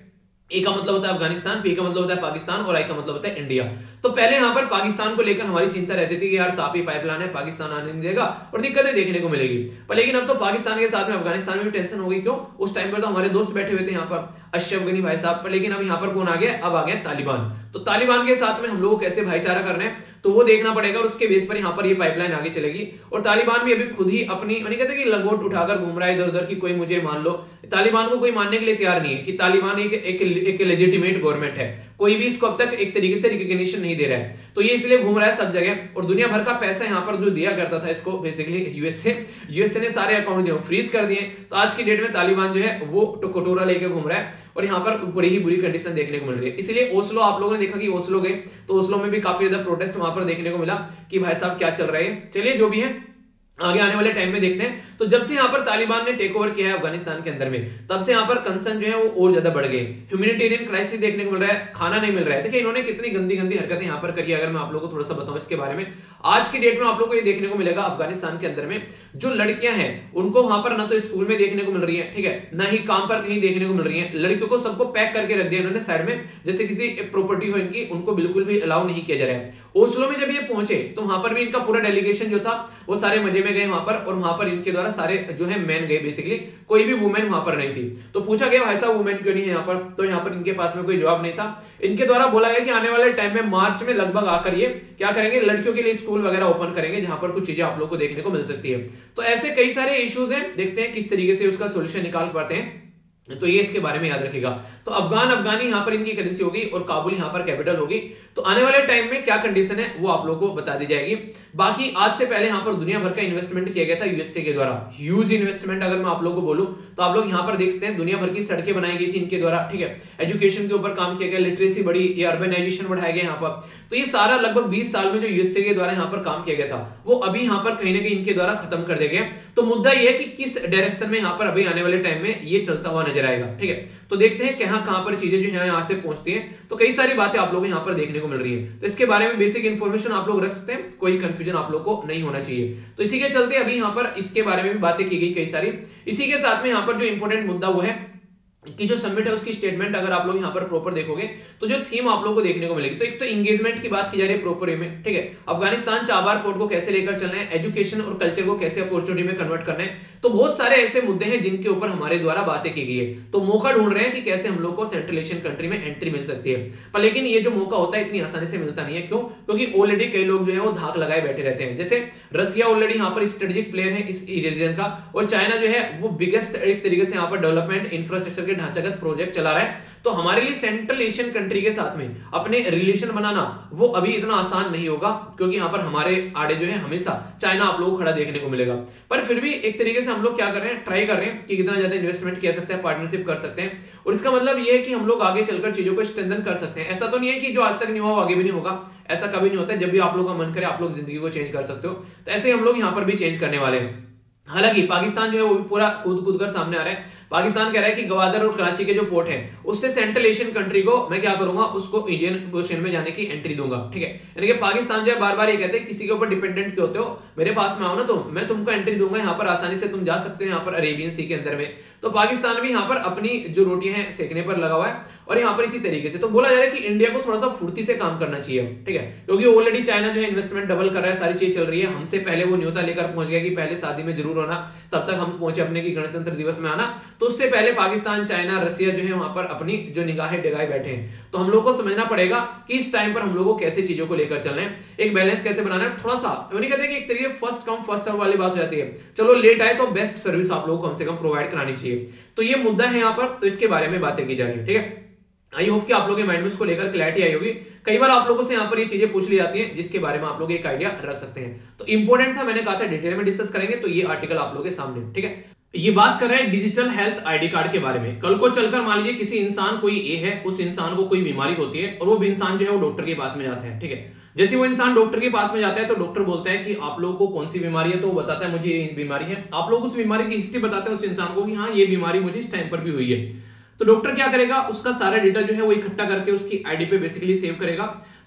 Speaker 2: ए का मतलब होता है अफगानिस्तान, पी का मतलब होता है पाकिस्तान और आई का मतलब होता है इंडिया। तो पहले यहां पर पाकिस्तान को लेकर हमारी चिंता रहती थी कि यार तापी पाइपलाइन है, पाकिस्तान आने नहीं देगा और दिक्कतें देखने को मिलेगी। पर लेकिन अब तो पाकिस्तान के साथ में अफगानिस्तान में भी टेंशन हो गई। क्यों? उस टाइम पर तो हमारे दोस्त बैठे हुए थे यहाँ पर अशरफ गनी भाई साहब पर, लेकिन अब यहाँ पर कौन आ गया? अब आ गया तालिबान। तो तालिबान के साथ में हम लोग कैसे भाईचारा करना है तो वो देखना पड़ेगा और उसके बेस पर यहाँ पर ये पाइपलाइन आगे चलेगी। और तालिबान भी अभी खुद ही अपनी नहीं कहते कि लंगोट उठाकर घूम रहा है इधर उधर की कोई मुझे मान लो। तालिबान को कोई मानने के लिए तैयार नहीं है कि तालिबान एक एक, एक लेजिटिमेट गवर्नमेंट है। कोई भी इसको अब तक एक तरीके से रिकॉग्निशन नहीं दे रहा है, तो ये इसलिए घूम रहा है सब जगह। और दुनिया भर का पैसा यहाँ पर जो दिया करता था इसको बेसिकली यूएसए यूएसए ने सारे अकाउंट जो फ्रीज कर दिए। तो आज की डेट में तालिबान जो है वो कटोरा लेके घूम रहा है और यहाँ पर बड़ी ही बुरी कंडीशन देखने को मिल रही है। इसलिए ओस्लो, आप लोगों ने देखा कि ओस्लो गए तो ओस्लो में भी काफी ज्यादा प्रोटेस्ट वहां पर देखने को मिला कि भाई साहब क्या चल रहा है। चलिए जो भी है आगे आने वाले टाइम में देखते हैं। तो जब से यहाँ पर तालिबान ने टेक ओवर किया है अफगानिस्तान के अंदर में, तब से यहाँ पर कंसर्न जो है वो और ज्यादा बढ़ गए। ह्यूमैनिटेरियन क्राइसिस देखने को मिल रहा है, खाना नहीं मिल रहा है। देखिए इन्होंने कितनी गंदी गंदी हरकतें यहाँ पर करी। अगर मैं आप लोगों को थोड़ा सा बताऊं इसके बारे में, आज की डेट में आप लोगों को ये देखने को मिलेगा अफगानिस्तान के अंदर में जो लड़कियां हैं उनको वहां पर ना तो स्कूल में देखने को मिल रही है, ठीक है, ना ही काम पर कहीं देखने को मिल रही है। लड़कियों को सबको पैक करके रख दिया इन्होंने साइड में, जैसे किसी प्रॉपर्टी हो इनकी, उनको बिल्कुल भी अलाउ नहीं किया जा रहा है। ओस्लो में जब ये पहुंचे तो वहां पर भी इनका पूरा डेलीगेशन जो था वो सारे मजे में गए वहां पर, और वहां पर इनके द्वारा सारे जो है मैन गए बेसिकली, कोई भी वुमेन वहां पर नहीं थी। तो पूछा गया भाई साहब वुमेन क्यों नहीं है यहाँ पर, तो यहाँ पर इनके पास में कोई जवाब नहीं था। इनके द्वारा बोला गया कि आने वाले टाइम में मार्च में लगभग आकर ये क्या करेंगे, लड़कियों के लिए स्कूल वगैरह ओपन करेंगे जहां पर कुछ चीजें आप लोग को देखने को मिल सकती है। तो ऐसे कई सारे इश्यूज हैं, देखते हैं किस तरीके से उसका सोल्यूशन निकाल पाते हैं। तो ये इसके बारे में याद रखिएगा। तो अफगान अफगानी यहां पर इनकी करेंसी होगी और काबुल यहां पर कैपिटल होगी। तो आने वाले टाइम में क्या कंडीशन है वो आप लोगों को बता दी जाएगी। बाकी आज से पहले यहां पर दुनिया भर का इन्वेस्टमेंट किया गया था यूएसए के द्वारा, ह्यूज इन्वेस्टमेंट। अगर मैं आप लोगों को बोलूं तो आप लोग यहां पर देख सकते हैं दुनिया भर की सड़कें बनाई गई थी इनके द्वारा, ठीक है, एजुकेशन के ऊपर काम किया गया, लिटरेसी बढ़ी, ये अर्बनाइजेशन बढ़ाया गया यहाँ पर। तो ये सारा लगभग बीस साल में जो यूएसए के द्वारा यहाँ पर काम किया गया था वो अभी यहाँ पर कहीं ना कहीं इनके द्वारा खत्म कर दिया गया। तो मुद्दा ये है कि किस डायरेक्शन में यहाँ पर अभी आने वाले टाइम में ये चलता हुआ नजर आएगा, ठीक है। तो देखते हैं कहां कहां पर चीजें जो है यहाँ से पहुंचती हैं। तो कई सारी बातें आप लोगों को यहाँ पर देखने को मिल रही है, तो इसके बारे में बेसिक इन्फॉर्मेशन आप लोग रख सकते हैं, कोई कंफ्यूजन आप लोग को नहीं होना चाहिए। तो इसी के चलते अभी यहाँ पर इसके बारे में भी बातें की गई कई सारी। इसी के साथ में यहाँ पर जो इंपॉर्टेंट मुद्दा वो है कि जो समिट है उसकी स्टेटमेंट अगर आप लोग यहाँ पर प्रॉपर देखोगे तो जो थीम आप लोगों को देखने को मिलेगी। तो एक तो एंगेजमेंट की बात की जा रही है प्रॉपर वे में, ठीक है, अफगानिस्तान चाबार पोर्ट को कैसे लेकर चलना है, एजुकेशन और कल्चर को कैसे अपॉर्चुनिटी में कन्वर्ट करना है। तो बहुत सारे ऐसे मुद्दे हैं जिनके ऊपर हमारे द्वारा बातें की गई है। तो मौका ढूंढ रहे हैं कि कैसे हम लोग को सेंट्रल एशियन कंट्री में एंट्री मिल सकती है। पर लेकिन ये जो मौका होता है इतनी आसानी से मिलता नहीं है। क्यों? क्योंकि ऑलरेडी कई लोग जो है वो धाक लगाए बैठे रहते हैं। जैसे रसिया ऑलरेडी यहाँ पर स्ट्रेटेजिक प्लेयर है इस रीजन का, और चाइना जो है वो बिगेस्ट एक तरीके से यहाँ पर डेवलपमेंट इंफ्रास्ट्रक्चर के ढांचागत प्रोजेक्ट चला रहा है। तो हमारे लिए सेंट्रल एशियन कंट्री के साथ में अपने रिलेशन बनाना वो अभी इतना आसान नहीं होगा, क्योंकि यहाँ पर हमारे आड़े जो है हमेशा चाइना आप लोगों को खड़ा देखने को मिलेगा। पर फिर भी एक तरीके से हम लोग क्या कर रहे हैं, ट्राई कर रहे हैं कि कितना ज्यादा इन्वेस्टमेंट किया सकते हैं, पार्टनरशिप कर सकते हैं। और इसका मतलब ये है कि हम लोग आगे चलकर चीजों को स्ट्रेंथन कर सकते हैं। ऐसा तो नहीं है कि जो आज तक नहीं हुआ वो आगे भी नहीं होगा, ऐसा कभी नहीं होता है। जब भी आप लोग का मन करे आप लोग जिंदगी को चेंज कर सकते हो। तो ऐसे हम लोग यहाँ पर भी चेंज करने वाले हैं। हालांकि पाकिस्तान जो है वो भी पूरा कूद कूद कर सामने आ रहा है। पाकिस्तान कह रहा है कि गवादर और कराची के जो पोर्ट है उससे सेंट्रल एशियन कंट्री को मैं क्या करूंगा, उसको इंडियन ओशन में जाने की एंट्री दूंगा, ठीक है। यानी कि पाकिस्तान जो है बार बार ये कहते हैं किसी के ऊपर डिपेंडेंट क्यों होते हो, मेरे पास में आओ ना, तो मैं तुमको एंट्री दूंगा, यहाँ पर आसानी से तुम जा सकते हो यहाँ पर अरेबियन सी के अंदर में। तो पाकिस्तान भी यहाँ पर अपनी जो रोटियां हैं सेकने पर लगा हुआ है। और यहाँ पर इसी तरीके से तो बोला जा रहा है कि इंडिया को थोड़ा सा फुर्ती से काम करना चाहिए, ठीक है, क्योंकि ऑलरेडी चाइना जो है इन्वेस्टमेंट डबल कर रहा है, सारी चीज चल रही है। हमसे पहले वो न्योता लेकर पहुंच गया कि पहले शादी में जरूर होना, तब तक हम पहुंचे अपने की गणतंत्र दिवस में आना। तो उससे पहले पाकिस्तान, चाइना, रसिया जो है वहां पर अपनी जो निगाहें डिगाए बैठे हैं। तो हम लोग को समझना पड़ेगा कि इस टाइम पर हम लोग को कैसे चीजों को लेकर चलना है, एक बैलेंस कैसे बनाना है। थोड़ा सा नहीं कहते कि एक तरीके फर्स्ट कम फर्स्ट सर्व वाली बात हो जाती है, चलो लेट आए तो बेस्ट सर्विस आप लोगों को कम से कम प्रोवाइड करानी चाहिए। तो ये मुद्दा है यहाँ पर, तो इसके बारे में बातें की जा रही है, ठीक है। आई होप कि आप लोगों के माइंड में इसको लेकर क्लैरिटी आई होगी। कई बार आप लोगों से यहाँ पर ये चीजें पूछ ली जाती हैं जिसके बारे में आप लोग एक आइडिया रख सकते हैं। तो इंपॉर्टेंट था, मैंने कहा था डिटेल में डिस्कस करेंगे, तो ये आर्टिकल आप लोगों के सामने, ठीक है। ये बात कर रहे हैं डिजिटल हेल्थ आईडी कार्ड के बारे में। कल को चलकर मान लीजिए किसी इंसान कोई ए है, उस इंसान को कोई बीमारी होती है और वो इंसान जो है वो डॉक्टर के पास में जाता है, ठीक है। जैसे वो इंसान डॉक्टर के पास में जाता है तो डॉक्टर बोलता है कि आप लोगों को कौन सी बीमारी है, तो वो बताता है मुझे ये बीमारी है। आप लोग उस बीमारी की हिस्ट्री बताते हैं उस इंसान को कि हाँ ये बीमारी मुझे इस टाइम पर भी हुई है। तो डॉक्टर क्या करेगा, उसका सारा डेटा जो है वो इकट्ठा करके उसकी आईडी पे बेसिकली सेव करेगा।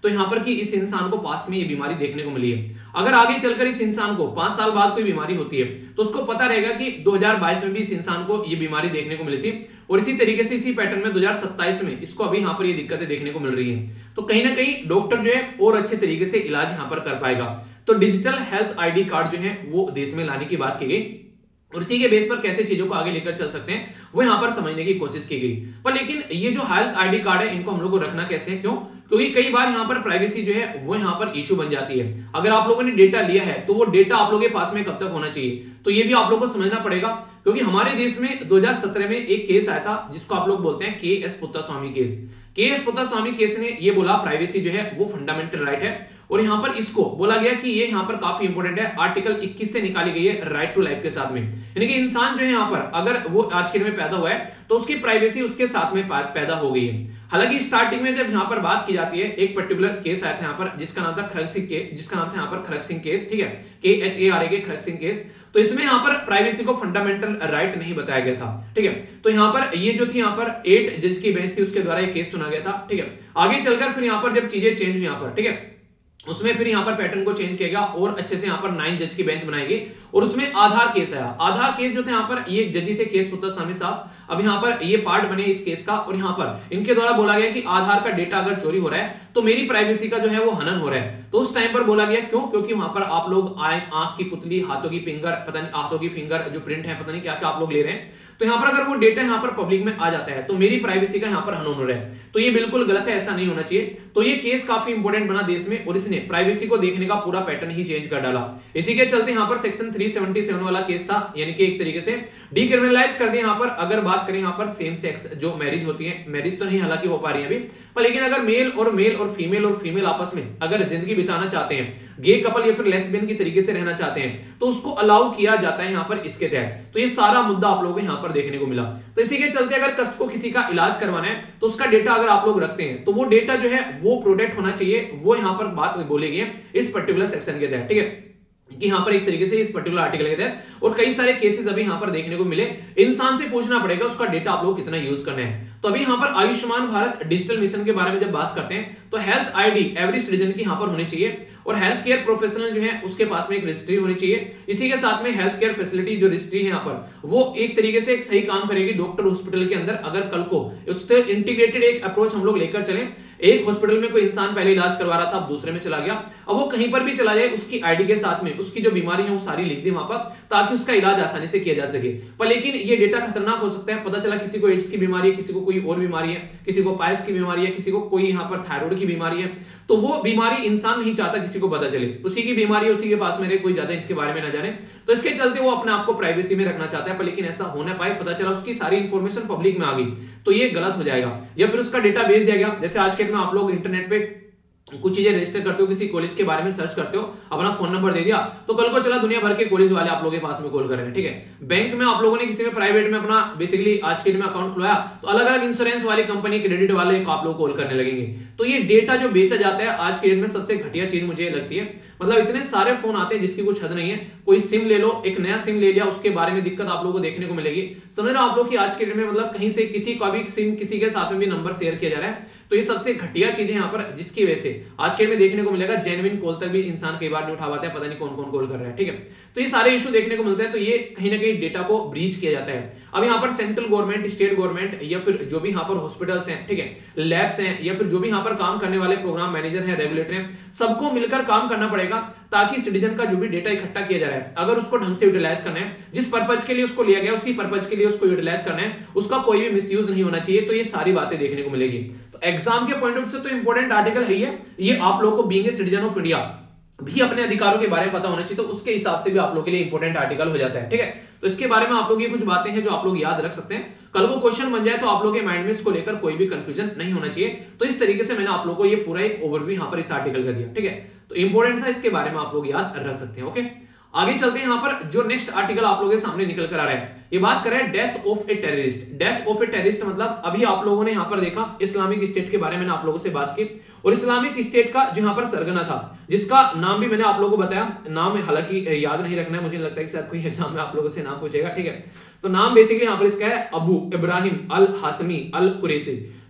Speaker 2: तो यहाँ पर कि इस इंसान को पास्ट में ये बीमारी देखने को मिली है। अगर आगे चलकर इस इंसान को पांच साल बाद कोई बीमारी होती है तो उसको पता रहेगा कि दो हज़ार बाईस में भी इस इंसान को ये बीमारी देखने को मिली थी, और इसी तरीके से इसी पैटर्न में दो हज़ार सत्ताईस में इसको अभी यहाँ पर ये दिक्कतें देखने को मिल रही हैं। तो कहीं ना कहीं डॉक्टर जो है और अच्छे तरीके से इलाज यहाँ पर कर पाएगा। तो डिजिटल हेल्थ आईडी कार्ड जो है वो देश में लाने की बात की गई, और इसी के बेस पर कैसे चीजों को आगे लेकर चल सकते हैं वो यहाँ पर समझने की कोशिश की गई। पर लेकिन ये जो हेल्थ आईडी कार्ड है इनको हम लोग को रखना कैसे है, क्यों? क्योंकि कई बार यहाँ पर प्राइवेसी जो है वो यहाँ पर इशू बन जाती है। अगर आप लोगों ने डेटा लिया है तो वो डेटा आप लोगों के पास में कब तक होना चाहिए, तो ये भी आप लोगों को समझना पड़ेगा। क्योंकि हमारे देश में दो हज़ार सत्रह में एक केस आया था जिसको आप लोग बोलते हैं K S Puttaswamy case. K S Puttaswamy case ने ये बोला प्राइवेसी जो है वो फंडामेंटल राइट है, और यहाँ पर इसको बोला गया कि ये यहाँ पर काफी इंपॉर्टेंट है, आर्टिकल इक्कीस से निकाली गई है राइट टू लाइफ के साथ में। यानी कि इंसान जो है यहाँ पर अगर वो आज के दिन में पैदा हुआ है तो उसकी प्राइवेसी उसके साथ में पैदा हो गई है। हालांकि स्टार्टिंग में जब यहाँ पर बात की जाती है, एक पर्टिकुलर केस आया था यहाँ पर जिसका नाम था खड़ग सिंह केस, जिसका नाम था यहाँ पर खड़ग सिंह केस, ठीक है, के एच ए आर ए के खड़ग सिंह केस। तो इसमें यहाँ पर प्राइवेसी को फंडामेंटल राइट नहीं बताया गया था, ठीक है। तो यहाँ पर ये जो थी यहाँ पर एट जज की बेंच थी उसके द्वारा ये केस सुना गया था, ठीक है। आगे चलकर फिर यहाँ पर जब चीजें चेंज हुई यहाँ पर, ठीक है, उसमें फिर यहाँ पर पैटर्न को चेंज किया गया और अच्छे से यहाँ पर नाइन जज की बेंच बनाई गई, और उसमें आधार केस आया। आधार केस जो थे यहाँ पर ये जजी थे केस पुत्तास्वामी साहब, अब यहाँ पर ये पार्ट बने इस केस का, और यहाँ पर इनके द्वारा बोला गया कि आधार का डेटा अगर चोरी हो रहा है तो मेरी प्राइवेसी का जो है वो हनन हो रहा है। तो उस टाइम पर बोला गया क्यों? क्योंकि वहां पर आप लोग आंख की पुतली, हाथों की फिंगर, पता नहीं हाथों की फिंगर जो प्रिंट है, पता नहीं क्या क्या आप लोग ले रहे हैं, तो यहाँ पर अगर वो डेटा यहाँ पर पब्लिक में आ जाता है तो मेरी प्राइवेसी का यहाँ पर हनन हो रहा है। तो ये बिल्कुल गलत है, ऐसा नहीं होना चाहिए। तो ये केस काफी इंपॉर्टेंट बना देश में, और इसने प्राइवेसी को देखने का पूरा पैटर्न ही चेंज कर डाला। इसी के चलते यहाँ पर सेक्शन तीन सौ सतहत्तर वाला केस था, यानी कि एक तरीके से डीक्रिमिनलाइज कर दिया। यहाँ पर अगर बात करें यहाँ पर सेम सेक्स जो मैरिज होती है, मैरिज तो नहीं हालांकि हो पा रही है अभी, पर लेकिन अगर मेल और मेल और फीमेल और फीमेल आपस में अगर जिंदगी बिताना चाहते हैं, गे कपल या फिर लेस्बियन की तरीके से रहना चाहते हैं, तो उसको अलाउ किया जाता है यहाँ पर इसके तहत। तो ये सारा मुद्दा आप लोगों को यहाँ पर देखने को मिला। तो इसी के चलते अगर कस्ट को किसी का इलाज करवाना है तो उसका डेटा अगर आप लोग रखते हैं तो वो डेटा जो है वो प्रोटेक्ट होना चाहिए, वो यहाँ पर बात बोली गई है इस पर्टिकुलर सेक्शन के तहत, ठीक है, कि यहाँ पर एक तरीके से इस पर्टिकुलर आर्टिकल के तहत। और कई सारे केसेस अभी यहाँ पर देखने को मिले, इंसान से पूछना पड़ेगा उसका डेटा आप लोग कितना यूज करना है। तो अभी यहाँ पर आयुष्मान भारत डिजिटल मिशन के बारे में जब बात करते हैं तो हेल्थ आईडी एवरी सिटीजन की यहाँ पर होनी चाहिए, और हेल्थ केयर प्रोफेशनल जो है उसके पास में एक रजिस्ट्री होनी चाहिए। इसी के साथ में हेल्थ केयर फैसिलिटी जो रजिस्ट्री है यहाँ पर वो एक तरीके से एक सही काम करेगी डॉक्टर हॉस्पिटल के अंदर। अगर कल को उससे इंटीग्रेटेड एक अप्रोच हम लोग लेकर चलें, एक हॉस्पिटल में कोई इंसान पहले इलाज करवा रहा था, अब दूसरे में चला गया, अब वो कहीं पर भी चला जाए उसकी आईडी के साथ में उसकी जो बीमारी है वो सारी लिख दी वहां पर, ताकि उसका इलाज आसानी से किया जा सके। पर लेकिन ये डेटा खतरनाक हो सकता है, पता चला किसी को एड्स की बीमारी है, किसी को कोई और बीमारी है, किसी को पाइल्स की बीमारी है, किसी को कोई यहाँ पर थायराइड की बीमारी है, तो वो बीमारी इंसान नहीं चाहता किसी को पता चले, उसी की बीमारी है उसी के पास में रहे, कोई ज्यादा इसके बारे में ना जाने। तो इसके चलते वो अपने आप को प्राइवेसी में रखना चाहता है, पर लेकिन ऐसा हो ना पाए, पता चला उसकी सारी इंफॉर्मेशन पब्लिक में आ गई तो ये गलत हो जाएगा, या फिर उसका डेटा बेच दिया गया। जैसे आज के दिन में आप लोग इंटरनेट पे कुछ चीजें रजिस्टर करते हो, किसी कॉलेज के बारे में सर्च करते हो, अपना फोन नंबर दे दिया, तो कल को चला दुनिया भर के कॉलेज वाले आप लोगों के पास में कॉल कर रहे हैं, ठीक है। बैंक में आप लोगों ने किसी में प्राइवेट में अपना बेसिकली आज के दिन में अकाउंट खुलवाया तो अलग अलग इंश्योरेंस वाली कंपनी, क्रेडिट वाले को आप लोग कॉल करने लगेंगे। तो ये डेटा जो बेचा जाता है आज के दिन में सबसे घटिया चीज मुझे लगती है। मतलब इतने सारे फोन आते हैं जिसकी कुछ हद नहीं है, कोई सिम ले लो, एक नया सिम ले लिया, उसके बारे में दिक्कत आप लोगों को देखने को मिलेगी। समझ रहे हो आप लोग कि आज के दिन में मतलब कहीं से किसी का भी सिम किसी के साथ में भी नंबर शेयर किया जा रहा है। तो ये सबसे घटिया चीज है यहाँ पर, जिसकी वजह से आज के में देखने को मिलेगा जेन्युइन कॉल तक भी इंसान कई बार नहीं उठा पाता है, पता नहीं कौन कौन कॉल कर रहा है, ठीक है। तो ये सारे इशू देखने को मिलते हैं, तो ये कहीं ना कहीं डेटा को ब्रीच किया जाता है। अब यहाँ पर सेंट्रल गवर्नमेंट, स्टेट गवर्नमेंट या फिर जो भी यहाँ पर हॉस्पिटल्स हैं, ठीक है, लैब्स हैं, या फिर जो भी यहाँ पर काम करने वाले प्रोग्राम मैनेजर हैं, रेगुलेटर हैं, सबको मिलकर काम करना पड़ेगा ताकि सिटीजन का जो भी डेटा इकट्ठा किया जा रहा है अगर उसको ढंग से यूटिलाइज करना है, जिस पर्पज के लिए उसको लिया गया उसी पर्पज के लिए उसको यूटिलाइज करना है, उसका कोई भी मिसयूज नहीं होना चाहिए। तो ये सारी बातें देखने को मिलेगी। तो एग्जाम के पॉइंट ऑफ व्यू से तो इंपॉर्टेंट आर्टिकल है ये ये आप लोगों को being a citizen of India भी अपने अधिकारों के बारे में पता होना चाहिए, तो उसके हिसाब से भी आप लोगों के लिए इंपॉर्टेंट आर्टिकल हो जाता है, ठीक है। तो इसके बारे में आप लोग ये कुछ बातें हैं जो आप लोग याद रख सकते हैं, कल को क्वेश्चन बन जाए तो आप लोगों के माइंड में इसको लेकर कोई भी कंफ्यूजन नहीं होना चाहिए। तो इस तरीके से मैंने आप लोगों को ये पूरा एक ओवरव्यू यहाँ पर इस आर्टिकल का दिया, ठीक है। तो इंपॉर्टेंट था, इसके बारे में आप लोग याद रख सकते हैं। ओके, आगे चलते हैं। यहाँ पर जो नेक्स्ट आर्टिकल आप लोगों के सामने निकल कर आ रहा है, ये बात कर रहा है death of a terrorist. Death of a terrorist मतलब अभी आप लोगों ने यहाँ पर देखा इस्लामिक स्टेट के बारे में आप लोगों से बात की, और इस्लामिक स्टेट का जो यहाँ पर सरगना था, जिसका नाम भी मैंने आप लोगों को बताया, नाम हालांकि याद नहीं रखना है, मुझे लगता है कि शायद कोई एग्जाम में आप लोगों से नाम पूछेगा, ठीक है। तो नाम बेसिकली यहाँ पर इसका है अबू इब्राहिम अल हाशमी अल कुरैशी।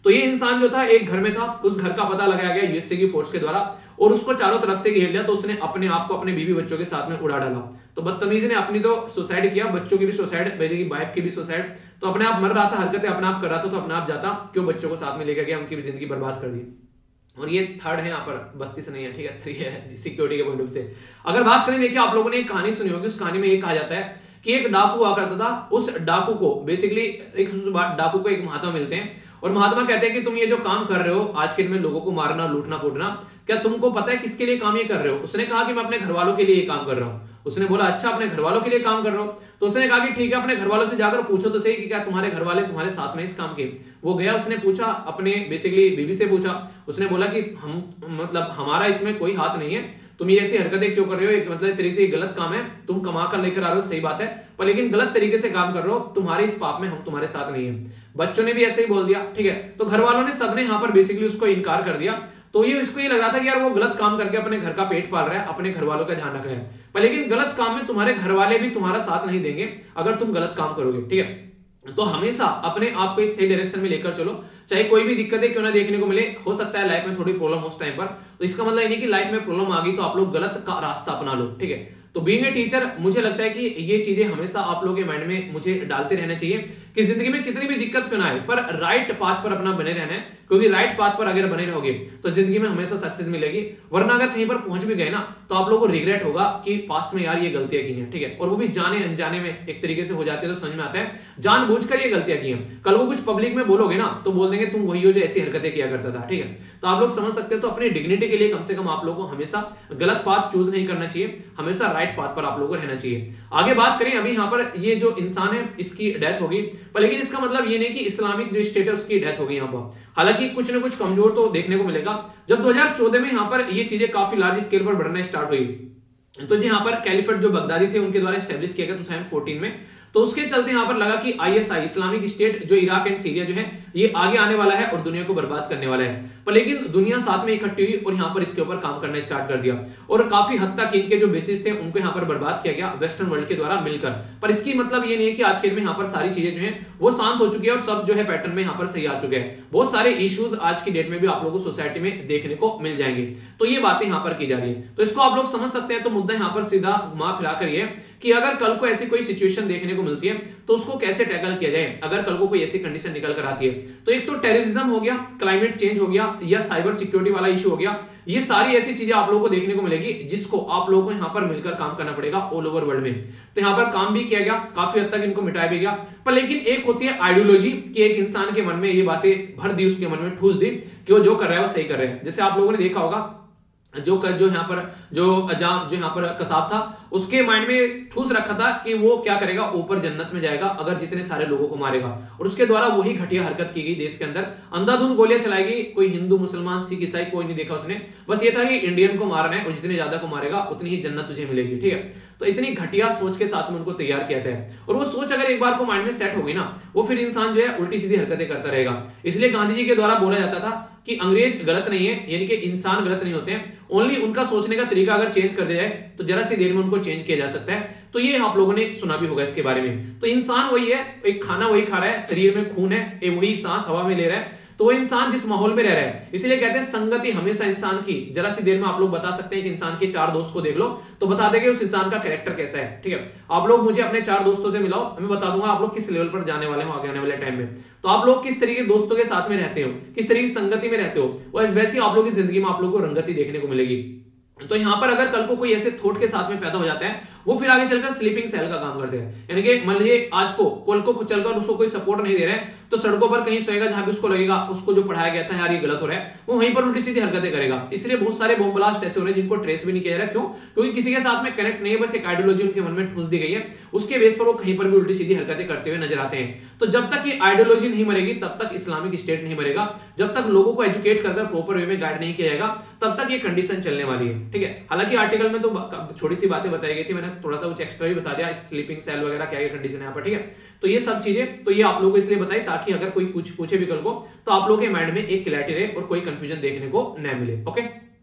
Speaker 2: तो ये इंसान जो था एक घर में था, उस घर का पता लगाया गया यूएसए की फोर्स के द्वारा और उसको चारों तरफ से घेर लिया। तो उसने अपने आप को अपने बीवी बच्चों के साथ में उड़ा डाला। तो बदतमीज ने अपनी तो सुसाइड किया, बच्चों की भी सुसाइड, बेटी की वाइफ की भी सुसाइड। तो अपने आप मर रहा था, हरकतें अपने आप कर रहा था, तो अपने आप जाता क्यों, बच्चों को साथ में लेकर गया, उनकी भी जिंदगी बर्बाद कर दी। और ये थर्ड है, यहाँ पर बत्तीस नहीं है, ठीक है, थ्री है सिक्योरिटी के पॉइंट ऑफ से। अगर बात करें, देखिए आप लोगों ने एक कहानी सुनी होगी, उस कहानी में ये कहा जाता है कि एक डाकू हुआ करता था। उस डाकू को बेसिकली एक डाकू को एक महात्मा मिलते हैं और महात्मा कहते हैं कि तुम ये जो काम कर रहे हो आज के दिन में, लोगों को मारना, लूटना कूटना, क्या तुमको पता है किसके लिए काम ये कर रहे हो? उसने कहा कि मैं अपने घर वालों के लिए ये काम कर रहा हूं। उसने बोला अच्छा, अपने घर वालों के लिए काम कर रहे हो? तो उसने कहा कि ठीक है, अपने घर वालों से जाकर पूछो तो सही कि क्या तुम्हारे घर वाले तुम्हारे साथ में इस काम के। वो गया, उसने पूछा, अपने बेसिकली बीवी से पूछा। उसने बोला कि हम मतलब हमारा इसमें कोई हाथ नहीं है, तुम ये ऐसी हरकतें क्यों कर रहे हो, एक मतलब तरीके से ये गलत काम है, तुम कमा कर लेकर आ रहे हो सही बात है, पर लेकिन गलत तरीके से काम कर रहे हो, तुम्हारे इस पाप में हम तुम्हारे साथ नहीं है। बच्चों ने भी ऐसे ही बोल दिया, ठीक है। तो घर वालों ने सबने यहाँ पर बेसिकली उसको इनकार कर दिया। तो ये इसको ये लग रहा था कि यार वो गलत काम करके अपने घर का पेट पाल रहा है, अपने घर वालों का ध्यान रख रहा है, पर लेकिन गलत काम में तुम्हारे घर वाले भी तुम्हारा साथ नहीं देंगे अगर तुम गलत काम करोगे, ठीक है। तो हमेशा अपने आप को एक सही डायरेक्शन में लेकर चलो, चाहे कोई भी दिक्कतें क्यों ना देखने को मिले। हो सकता है लाइफ में थोड़ी प्रॉब्लम हो उस टाइम पर, तो इसका मतलब ये नहीं कि लाइफ में प्रॉब्लम आ गई तो आप लोग गलत का रास्ता अपना लो, ठीक है। तो बीइंग ए टीचर मुझे लगता है कि ये चीजें हमेशा आप लोगों के माइंड में मुझे डालते रहना चाहिए कि जिंदगी में कितनी भी दिक्कत क्यों ना आए, पर राइट पाथ पर अपना बने रहना है, क्योंकि राइट पाथ पर अगर बने रहोगे तो जिंदगी में हमेशा सक्सेस मिलेगी। वरना अगर कहीं पर पहुंच भी गए ना तो आप लोगों को रिग्रेट होगा कि पास्ट में यार ये गलतियां की हैं, ठीक है। और वो भी जाने अनजाने में एक तरीके से हो जाती है, तो समझ में आता है जानबूझकर ये गलतियां की हैं। कल को कुछ पब्लिक में बोलोगे ना तो बोल देंगे तुम वही हो जो ऐसी हरकतें किया करता था, ठीक है। तो आप लोग समझ सकते हो, तो अपनी डिग्निटी के लिए कम से कम आप लोगों को हमेशा गलत पाथ चूज नहीं करना चाहिए, हमेशा राइट पाथ पर आप लोगों को रहना चाहिए। आगे बात करें, अभी यहाँ पर ये जो इंसान है इसकी डेथ होगी, पर लेकिन इसका मतलब ये नहीं कि इस्लामिक जो स्टेट है उसकी डेथ होगी यहाँ पर। हालांकि कुछ ना कुछ कमजोर तो देखने को मिलेगा। जब दो हज़ार चौदह में यहाँ पर ये चीजें काफी लार्ज स्केल पर बढ़ना स्टार्ट हुई, तो जी यहाँ पर कैलिफेट जो बगदादी थे उनके द्वारा एस्टेब्लिश किया गया दो हज़ार चौदह में। तो उसके चलते यहाँ पर लगा कि आईएसआई इस्लामिक स्टेट जो इराक एंड सीरिया जो है ये आगे आने वाला है और दुनिया को बर्बाद करने वाला है। पर लेकिन दुनिया साथ में इकट्ठी हुई और यहाँ पर इसके ऊपर काम करना स्टार्ट कर दिया और काफी हद तक इनके जो बेसिस थे उनको यहाँ पर बर्बाद किया गया वेस्टर्न वर्ल्ड के द्वारा मिलकर। पर इसकी मतलब ये नहीं है कि आज के दिन में यहाँ पर सारी चीजें जो है वो शांत हो चुकी है और सब जो है पैटर्न में यहाँ पर सही आ चुके हैं। बहुत सारे इश्यूज आज की डेट में भी आप लोगों को सोसाइटी में देखने को मिल जाएंगे। तो ये बातें यहाँ पर की जा रही है, तो इसको आप लोग समझ सकते हैं। तो मुद्दा यहाँ पर सीधा घुमा फिरा कर ये कि अगर कल को ऐसी कोई सिचुएशन देखने को मिलती है तो उसको कैसे टैकल किया जाए। अगर कल को कोई ऐसी कंडीशन निकल कर आती है तो एक तो टेररिज्म हो गया, क्लाइमेट चेंज हो गया या साइबर सिक्योरिटी वाला इशू हो गया, ये सारी ऐसी चीजें आप लोगों को देखने को मिलेगी जिसको आप लोगों को यहाँ पर मिलकर काम करना पड़ेगा ऑल ओवर वर्ल्ड में। तो यहाँ पर काम भी किया गया, काफी हद तक इनको मिटाया भी गया। पर लेकिन एक होती है आइडियोलॉजी कि एक इंसान के मन में ये बातें भर दी, उसके मन में ठूस दी कि वो जो कर रहा है वो सही कर रहा है। जैसे आप लोगों ने देखा होगा जो कर जो यहाँ पर जो अजाम जो यहाँ पर कसाब था उसके माइंड में ठूस रखा था कि वो क्या करेगा, ऊपर जन्नत में जाएगा अगर जितने सारे लोगों को मारेगा, और उसके द्वारा वही घटिया हरकत की गई देश के अंदर। अंधाधुंध गोलियां चलाई गई, कोई हिंदू मुसलमान सिख ईसाई कोई नहीं देखा उसने, बस ये था कि इंडियन को मारना है और जितने ज्यादा को मारेगा उतनी ही जन्नत तुझे मिलेगी, ठीक है। तो इतनी घटिया सोच के साथ में उनको तैयार किया था, और वो सोच अगर एक बार को माइंड में सेट हो गई ना वो फिर इंसान जो है उल्टी सीधी हरकतें करता रहेगा। इसलिए गांधी जी के द्वारा बोला जाता था कि अंग्रेज गलत नहीं है, यानी कि इंसान गलत नहीं होते हैं, ओनली उनका सोचने का तरीका अगर चेंज कर दिया जाए तो जरा सी देर में उनको चेंज किया जा सकता है। तो ये आप लोगों ने सुना भी होगा इसके बारे में। तो इंसान वही है, एक खाना वही खा रहा है, शरीर में खून है, एक वही सांस हवा में ले रहा है, तो वो इंसान जिस माहौल में रह रहा है, इसलिए कहते हैं संगति हमेशा इंसान की। जरा सी देर में आप लोग बता सकते हैं कि इंसान के चार दोस्त को देख लो तो बता देंगे उस इंसान का कैरेक्टर कैसा है, ठीक है। आप लोग मुझे अपने चार दोस्तों से मिलाओ, मैं बता दूंगा आप लोग किस लेवल पर जाने वाले हो आगे आने वाले टाइम में। तो आप लोग किस तरीके के दोस्तों के साथ में रहते हो, किस तरीके की संगति में रहते हो, वैसे आप लोग की जिंदगी में आप लोग को रंगति देखने को मिलेगी। तो यहाँ पर अगर कल को कोई ऐसे थॉट के साथ में पैदा हो जाता है वो फिर आगे चलकर स्लीपिंग सेल का काम करते हैं, यानी कि मान लीजिए आज को कल को चलकर उसको कोई सपोर्ट नहीं दे रहा है तो सड़कों पर कहीं सोएगा जहां भी उसको लगेगा उसको जो पढ़ाया गया था यार ये गलत हो रहा है, वो वहीं पर उल्टी सीधी हरकतें करेगा। इसलिए बहुत सारे बॉम्ब ब्लास्ट ऐसे हो रहे हैं जिनको ट्रेस भी नहीं किया जा रहा। क्यों? क्योंकि किसी के साथ में कनेक्ट नहीं है, बस एक आइडियोलॉजी उनके मन में ठूस दी गई है, उसके बेस पर वो कहीं पर भी उल्टी सीधी हरकतें करते हुए नजर आते हैं। तो जब तक ये आइडियोलॉजी नहीं मरेगी तब तक इस्लामिक स्टेट नहीं मरेगा। जब तक लोगों को एजुकेट कर प्रॉपर वे में गाइड नहीं किया जाएगा तब तक ये कंडीशन चलने वाली है, ठीक है। हालांकि आर्टिकल में तो छोटी सी बातें बताई गई थी, मैंने थोड़ा सा कुछ एक्स्ट्रा भी बता दिया, स्लीपिंग सेल वगैरह क्या कंडीशन है यहाँ पर, ठीक है। तो ये सब चीजें तो ये आप लोगों को इसलिए बताई ताकि अगर कोई कुछ पूछे भी कल को तो आप लोगों के माइंड में एक क्लैरिटी रहे और कोई कंफ्यूजन देखने को न मिले। ओके,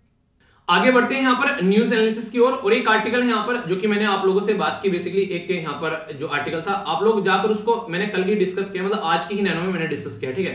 Speaker 2: आगे बढ़ते हैं यहाँ पर न्यूज एनालिसिस की ओर। और, और एक आर्टिकल है यहाँ पर जो कि मैंने आप लोगों से बात की, बेसिकली एक यहाँ पर जो आर्टिकल था आप लोग जाकर उसको मैंने कल ही डिस्कस किया, मतलब आज की ही नैनो में मैंने डिस्कस किया, ठीक है,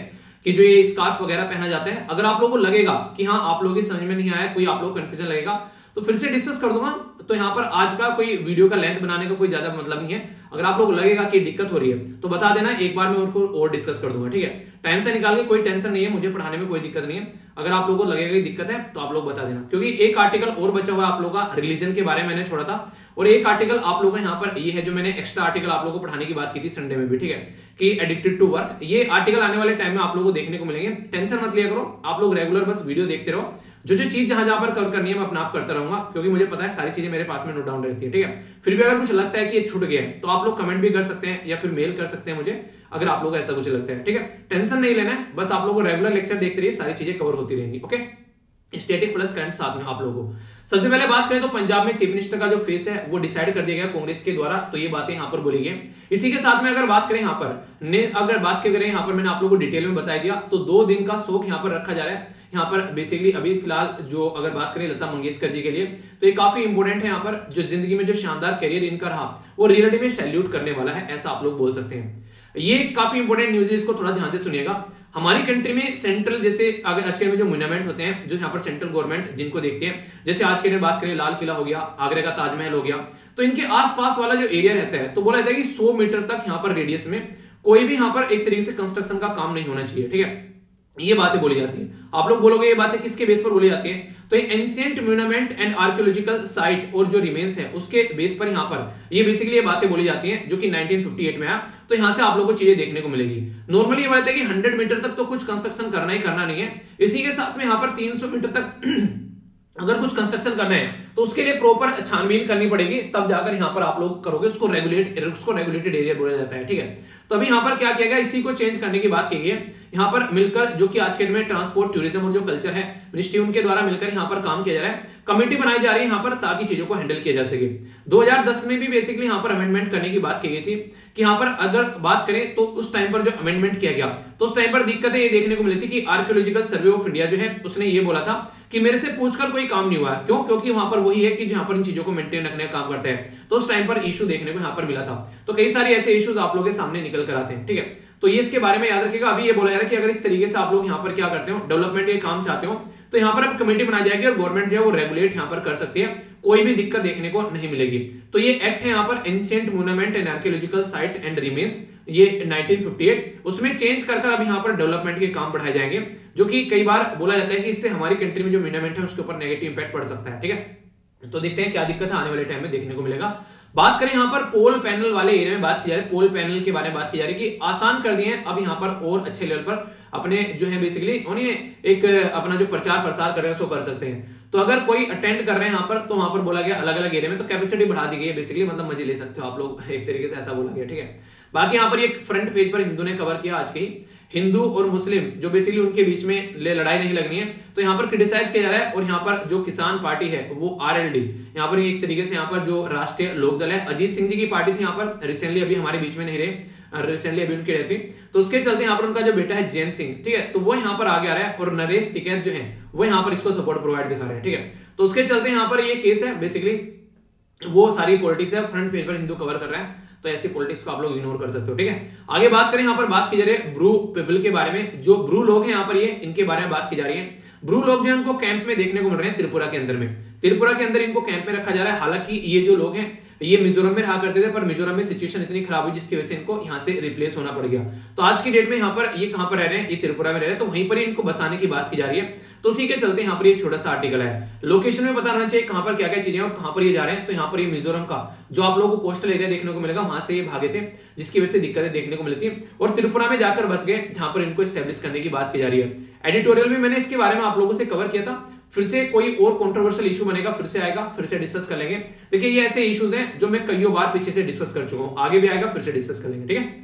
Speaker 2: कि जो ये स्कार्फ वगैरह पहना जाता है, अगर आप लोगों को लगेगा कि हाँ आप लोगों की समझ में नहीं आया, कोई आप लोग कंफ्यूजन लगेगा, तो फिर से डिस्कस कर दूंगा। तो यहाँ पर आज का कोई वीडियो का लेंथ बनाने का कोई ज्यादा मतलब नहीं है। अगर आप लोग को लगेगा कि दिक्कत हो रही है तो बता देना, एक बार मैं उनको और डिस्कस कर दूंगा, ठीक है। टाइम से निकाल के, कोई टेंशन नहीं है, मुझे पढ़ाने में कोई दिक्कत नहीं है। अगर आप लोगों को लगेगा कि दिक्कत है तो आप लोग बता देना, क्योंकि एक आर्टिकल और बचा हुआ है आप लोगों का रिलीजन के बारे में मैंने छोड़ा था, और एक आर्टिकल आप लोगों का यहाँ पर ये है जो मैंने एक्स्ट्रा आर्टिकल आप लोगों को पढ़ाने की बात की थी संडे में भी, ठीक है, कि एडिक्टेड टू वर्क। ये आर्टिकल आने वाले टाइम में आप लोगों को देखने को मिलेंगे, टेंशन मत लिया करो, आप लोग रेगुलर बस वीडियो देखते रहो। जो जो चीज जहां जहां पर कवर करनी है मैं अपना आप करता रहूंगा, क्योंकि मुझे पता है सारी चीजें मेरे पास में नोट डाउन रहती है, ठीक है। फिर भी अगर कुछ लगता है कि ये छूट गया है तो आप लोग कमेंट भी कर सकते हैं या फिर मेल कर सकते हैं मुझे, अगर आप लोग को ऐसा कुछ लगता है, ठीक है। टेंशन नहीं लेना है, बस आप लोगों को रेगुलर लेक्चर देखते रहिए, सारी चीजें कवर होती रहेंगी, ओके। स्टैटिक प्लस करंट साथ में आप लोगों को। सबसे पहले बात करें तो पंजाब में चीफ मिनिस्टर का जो फेस है वो डिसाइड कर दिया गया कांग्रेस के द्वारा, तो ये बातें यहाँ पर बोली गई। इसी के साथ में अगर बात करें यहाँ पर ने अगर बात करें यहाँ पर मैंने आप लोगों को डिटेल में बता दिया, तो दो दिन का शोक यहाँ पर रखा जा रहा है। यहाँ पर बेसिकली अभी फिलहाल जो अगर बात करें लता मंगेशकर जी के लिए, तो ये काफी इंपॉर्टेंट है। यहाँ पर जो जिंदगी में जो शानदार करियर इनका रहा वो रियलिटी में सैल्यूट करने वाला है, ऐसा आप लोग बोल सकते हैं। ये काफी इंपॉर्टेंट न्यूज है, इसको थोड़ा ध्यान से सुनिएगा। हमारी कंट्री में सेंट्रल जैसे आगे आज के में जो मोन्यूमेंट होते हैं, जो यहाँ पर सेंट्रल गवर्नमेंट जिनको देखते हैं, जैसे आज के दिन बात करें लाल किला हो गया, आगरा का ताजमहल हो गया, तो इनके आसपास वाला जो एरिया रहता है तो बोला जाता है कि सौ मीटर तक यहाँ पर रेडियस में कोई भी यहाँ पर एक तरीके से कंस्ट्रक्शन का काम नहीं होना चाहिए, ठीक है। ये बातें बोली जाती है। आप लोग बोलोगे ये बातें किसके बेस पर बोली जाती है, तो ये ancient monument and archaeological site और जो रिमेन्स है उसके बेस पर यहाँ पर ये बेसिकली ये बातें बोली जाती हैं, जो कि नाइनटीन फिफ्टी एट में आया। तो यहाँ से आप लोगों को चीजें देखने को मिलेगी। नॉर्मली ये बात है कि हंड्रेड मीटर तक तो कुछ कंस्ट्रक्शन करना ही करना नहीं है, इसी के साथ में यहाँ पर तीन सौ मीटर तक अगर कुछ कंस्ट्रक्शन करना है तो उसके लिए प्रॉपर छानबीन करनी पड़ेगी, तब जाकर यहाँ पर आप लोग करोगे, उसको रेगुलेट उसको रेगुलेटेड एरिया बोला जाता है, ठीक है। तो अभी यहाँ पर क्या किया गया, इसी को चेंज करने की बात की गई है। यहाँ पर मिलकर जो कि आज के दिन में ट्रांसपोर्ट टूरिज्म और जो कल्चर है मिनिस्ट्री उनके द्वारा मिलकर यहाँ पर काम किया जा रहा है, कमेटी बनाई जा रही है यहाँ पर, ताकि चीजों को हैंडल किया जा सके। दो हज़ार दस में भी बेसिकली यहाँ पर अमेंडमेंट करने की बात की गई थी, कि यहाँ पर अगर बात करें तो उस टाइम पर जो अमेंडमेंट किया गया तो उस टाइम पर दिक्कतें ये देखने को मिली थी कि आर्कियोलॉजिकल सर्वे ऑफ इंडिया जो है उसने ये बोला था कि मेरे से पूछकर कोई काम नहीं हुआ। क्यों? क्योंकि वहां पर वही है कि जहां पर इन चीजों को मेंटेन रखने का काम करते हैं, तो उस टाइम पर इशू देखने को यहाँ पर मिला था। तो कई सारे ऐसे इश्यूज आप लोगों के सामने निकल कर आते हैं, ठीक है। तो ये इसके बारे में याद रखिएगा। अभी ये बोला जा रहा है कि अगर इस तरीके से आप लोग यहाँ पर क्या करते हो, डेवलपमेंट के काम चाहते हो, तो यहाँ पर अब कमेटी बनाई जाएगी और गवर्नमेंट जो है वो रेगुलेट यहाँ पर कर सकती है, कोई भी दिक्कत देखने को नहीं मिलेगी। तो ये एक्ट है यहाँ पर ancient monument and archaeological site and remains, ये नाइनटीन फिफ्टी एट, उसमें चेंज कर कर अब यहाँ पर डेवलपमेंट के काम बढ़ाए जाएंगे, जो कि कई बार बोला जाता है कि इससे हमारी कंट्री में जो मोन्यूमेंट है उसके ऊपर नेगेटिव इंपैक्ट पड़ सकता है, ठीक है। तो देखते हैं क्या दिक्कत है आने वाले टाइम में देखने को मिलेगा। बात करें यहाँ पर पोल पैनल वाले एरिया में बात की जा रही है, पोल पैनल के बारे में बात की जा रही है कि आसान कर दिए हैं अब यहाँ पर और अच्छे लेवल पर अपने जो है बेसिकली उन्हें एक अपना जो प्रचार प्रसार कर रहे हैं उसको कर सकते हैं। तो अगर कोई अटेंड कर रहे हैं यहाँ पर, तो वहां पर बोला गया अलग अलग एरिया में तो कैपेसिटी बढ़ा दी गई है, बेसिकली मतलब मजे ले सकते हो आप लोग, एक तरीके से ऐसा बोला गया, ठीक है। बाकी यहाँ पर ये फ्रंट पेज पर हिंदू ने कवर किया आज के ही, हिंदू और मुस्लिम जो बेसिकली उनके बीच में लड़ाई नहीं लगनी है, तो यहाँ पर क्रिटिसाइज किया जा रहा है। और यहाँ पर जो किसान पार्टी है वो आरएलडी, यहाँ पर एक तरीके से यहाँ पर जो राष्ट्रीय लोकदल है, अजीत सिंह जी की पार्टी थी यहाँ पर, रिसेंटली अभी हमारे बीच में नहीं रहे, रिसेंटली अभी उनकी रहती, तो उसके चलते यहाँ पर उनका जो बेटा है जैन सिंह, ठीक है, तो वो यहाँ पर आगे आ रहा है, और नरेश टिकैत जो है वो यहाँ पर इसको सपोर्ट प्रोवाइड दिखा रहे हैं, ठीक है। तो उसके चलते यहाँ पर ये केस है, बेसिकली वो सारी पॉलिटिक्स है, फ्रंट पेज पर हिंदू कवर कर रहा है, तो ऐसी पॉलिटिक्स को आप लोग इग्नोर कर सकते हो, ठीक है। आगे बात करें, यहाँ पर बात की जा रही है ब्रू पीपल के बारे में, जो ब्रू लोग हैं यहाँ पर ये इनके बारे में बात की जा रही है। ब्रू लोग जो है उनको कैंप में देखने को मिल रहे हैं त्रिपुरा के अंदर में, त्रिपुरा के अंदर इनको कैंप में रखा जा रहा है। हालांकि ये जो लोग हैं ये मिजोरम में रहा करते थे, पर मिजोरम में सिचुएशन इतनी खराब हुई जिसकी वजह से इनको यहाँ से रिप्लेस होना पड़ गया। तो आज की डेट में यहाँ पर ये कहाँ पर रह रहे हैं, ये त्रिपुरा में रह रहे हैं, तो वहीं पर इनको बसाने की बात की जा रही है। तो उसी के चलते यहाँ पर एक छोटा सा आर्टिकल है, लोकेशन में पता रहना चाहिए कहां पर क्या क्या चीजें और कहां पर ये जा रहे हैं। तो यहाँ पर ये मिजोरम का जो आप लोगों को कोस्टल एरिया देखने को मिलेगा, वहां से ये भागे थे, जिसकी वजह से दिक्कतें देखने को मिलती है, और त्रिपुरा में जाकर बस गए, जहां पर इनको स्टैब्लिश करने की बात की जा रही है। एडिटोरियल में मैंने इसके बारे में आप लोगों से कवर किया था, फिर से कोई और कंट्रोवर्शियल इशू बनेगा फिर से आएगा, फिर से डिस्कस कर लेंगे। देखिए ये ऐसे इश्यूज हैं जो मैं कईयों बार पीछे से डिस्कस कर चुका हूं, आगे भी आएगा, फिर से डिस्कस कर लेंगे, ठीक है।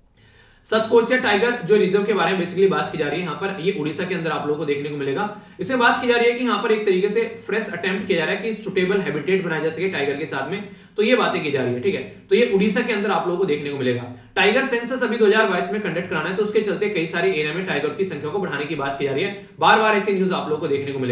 Speaker 2: सतकोशिया टाइगर जो रिजर्व के बारे में बेसिकली बात की जा रही है, यहाँ पर ये उड़ीसा के अंदर आप लोगों को देखने को मिलेगा। इसमें बात की जा रही है कि यहाँ पर एक तरीके से फ्रेश अटेम्प्ट किया जा रहा है कि सुटेबल हैबिटेट बनाया जा सके टाइगर के साथ में, तो ये बातें की जा रही है, ठीक है। तो ये उड़ीसा के अंदर आप लोगों को देखने को मिलेगा। टाइगर सेंसस अभी दो हज़ार बाईस में कंडक्ट कराना है, तो उसके चलते कई सारे एरिया में टाइगर की संख्या को बढ़ाने की बात की जा रही है, बार बार ऐसी न्यूज आप लोगों को देखने को मिलेगी।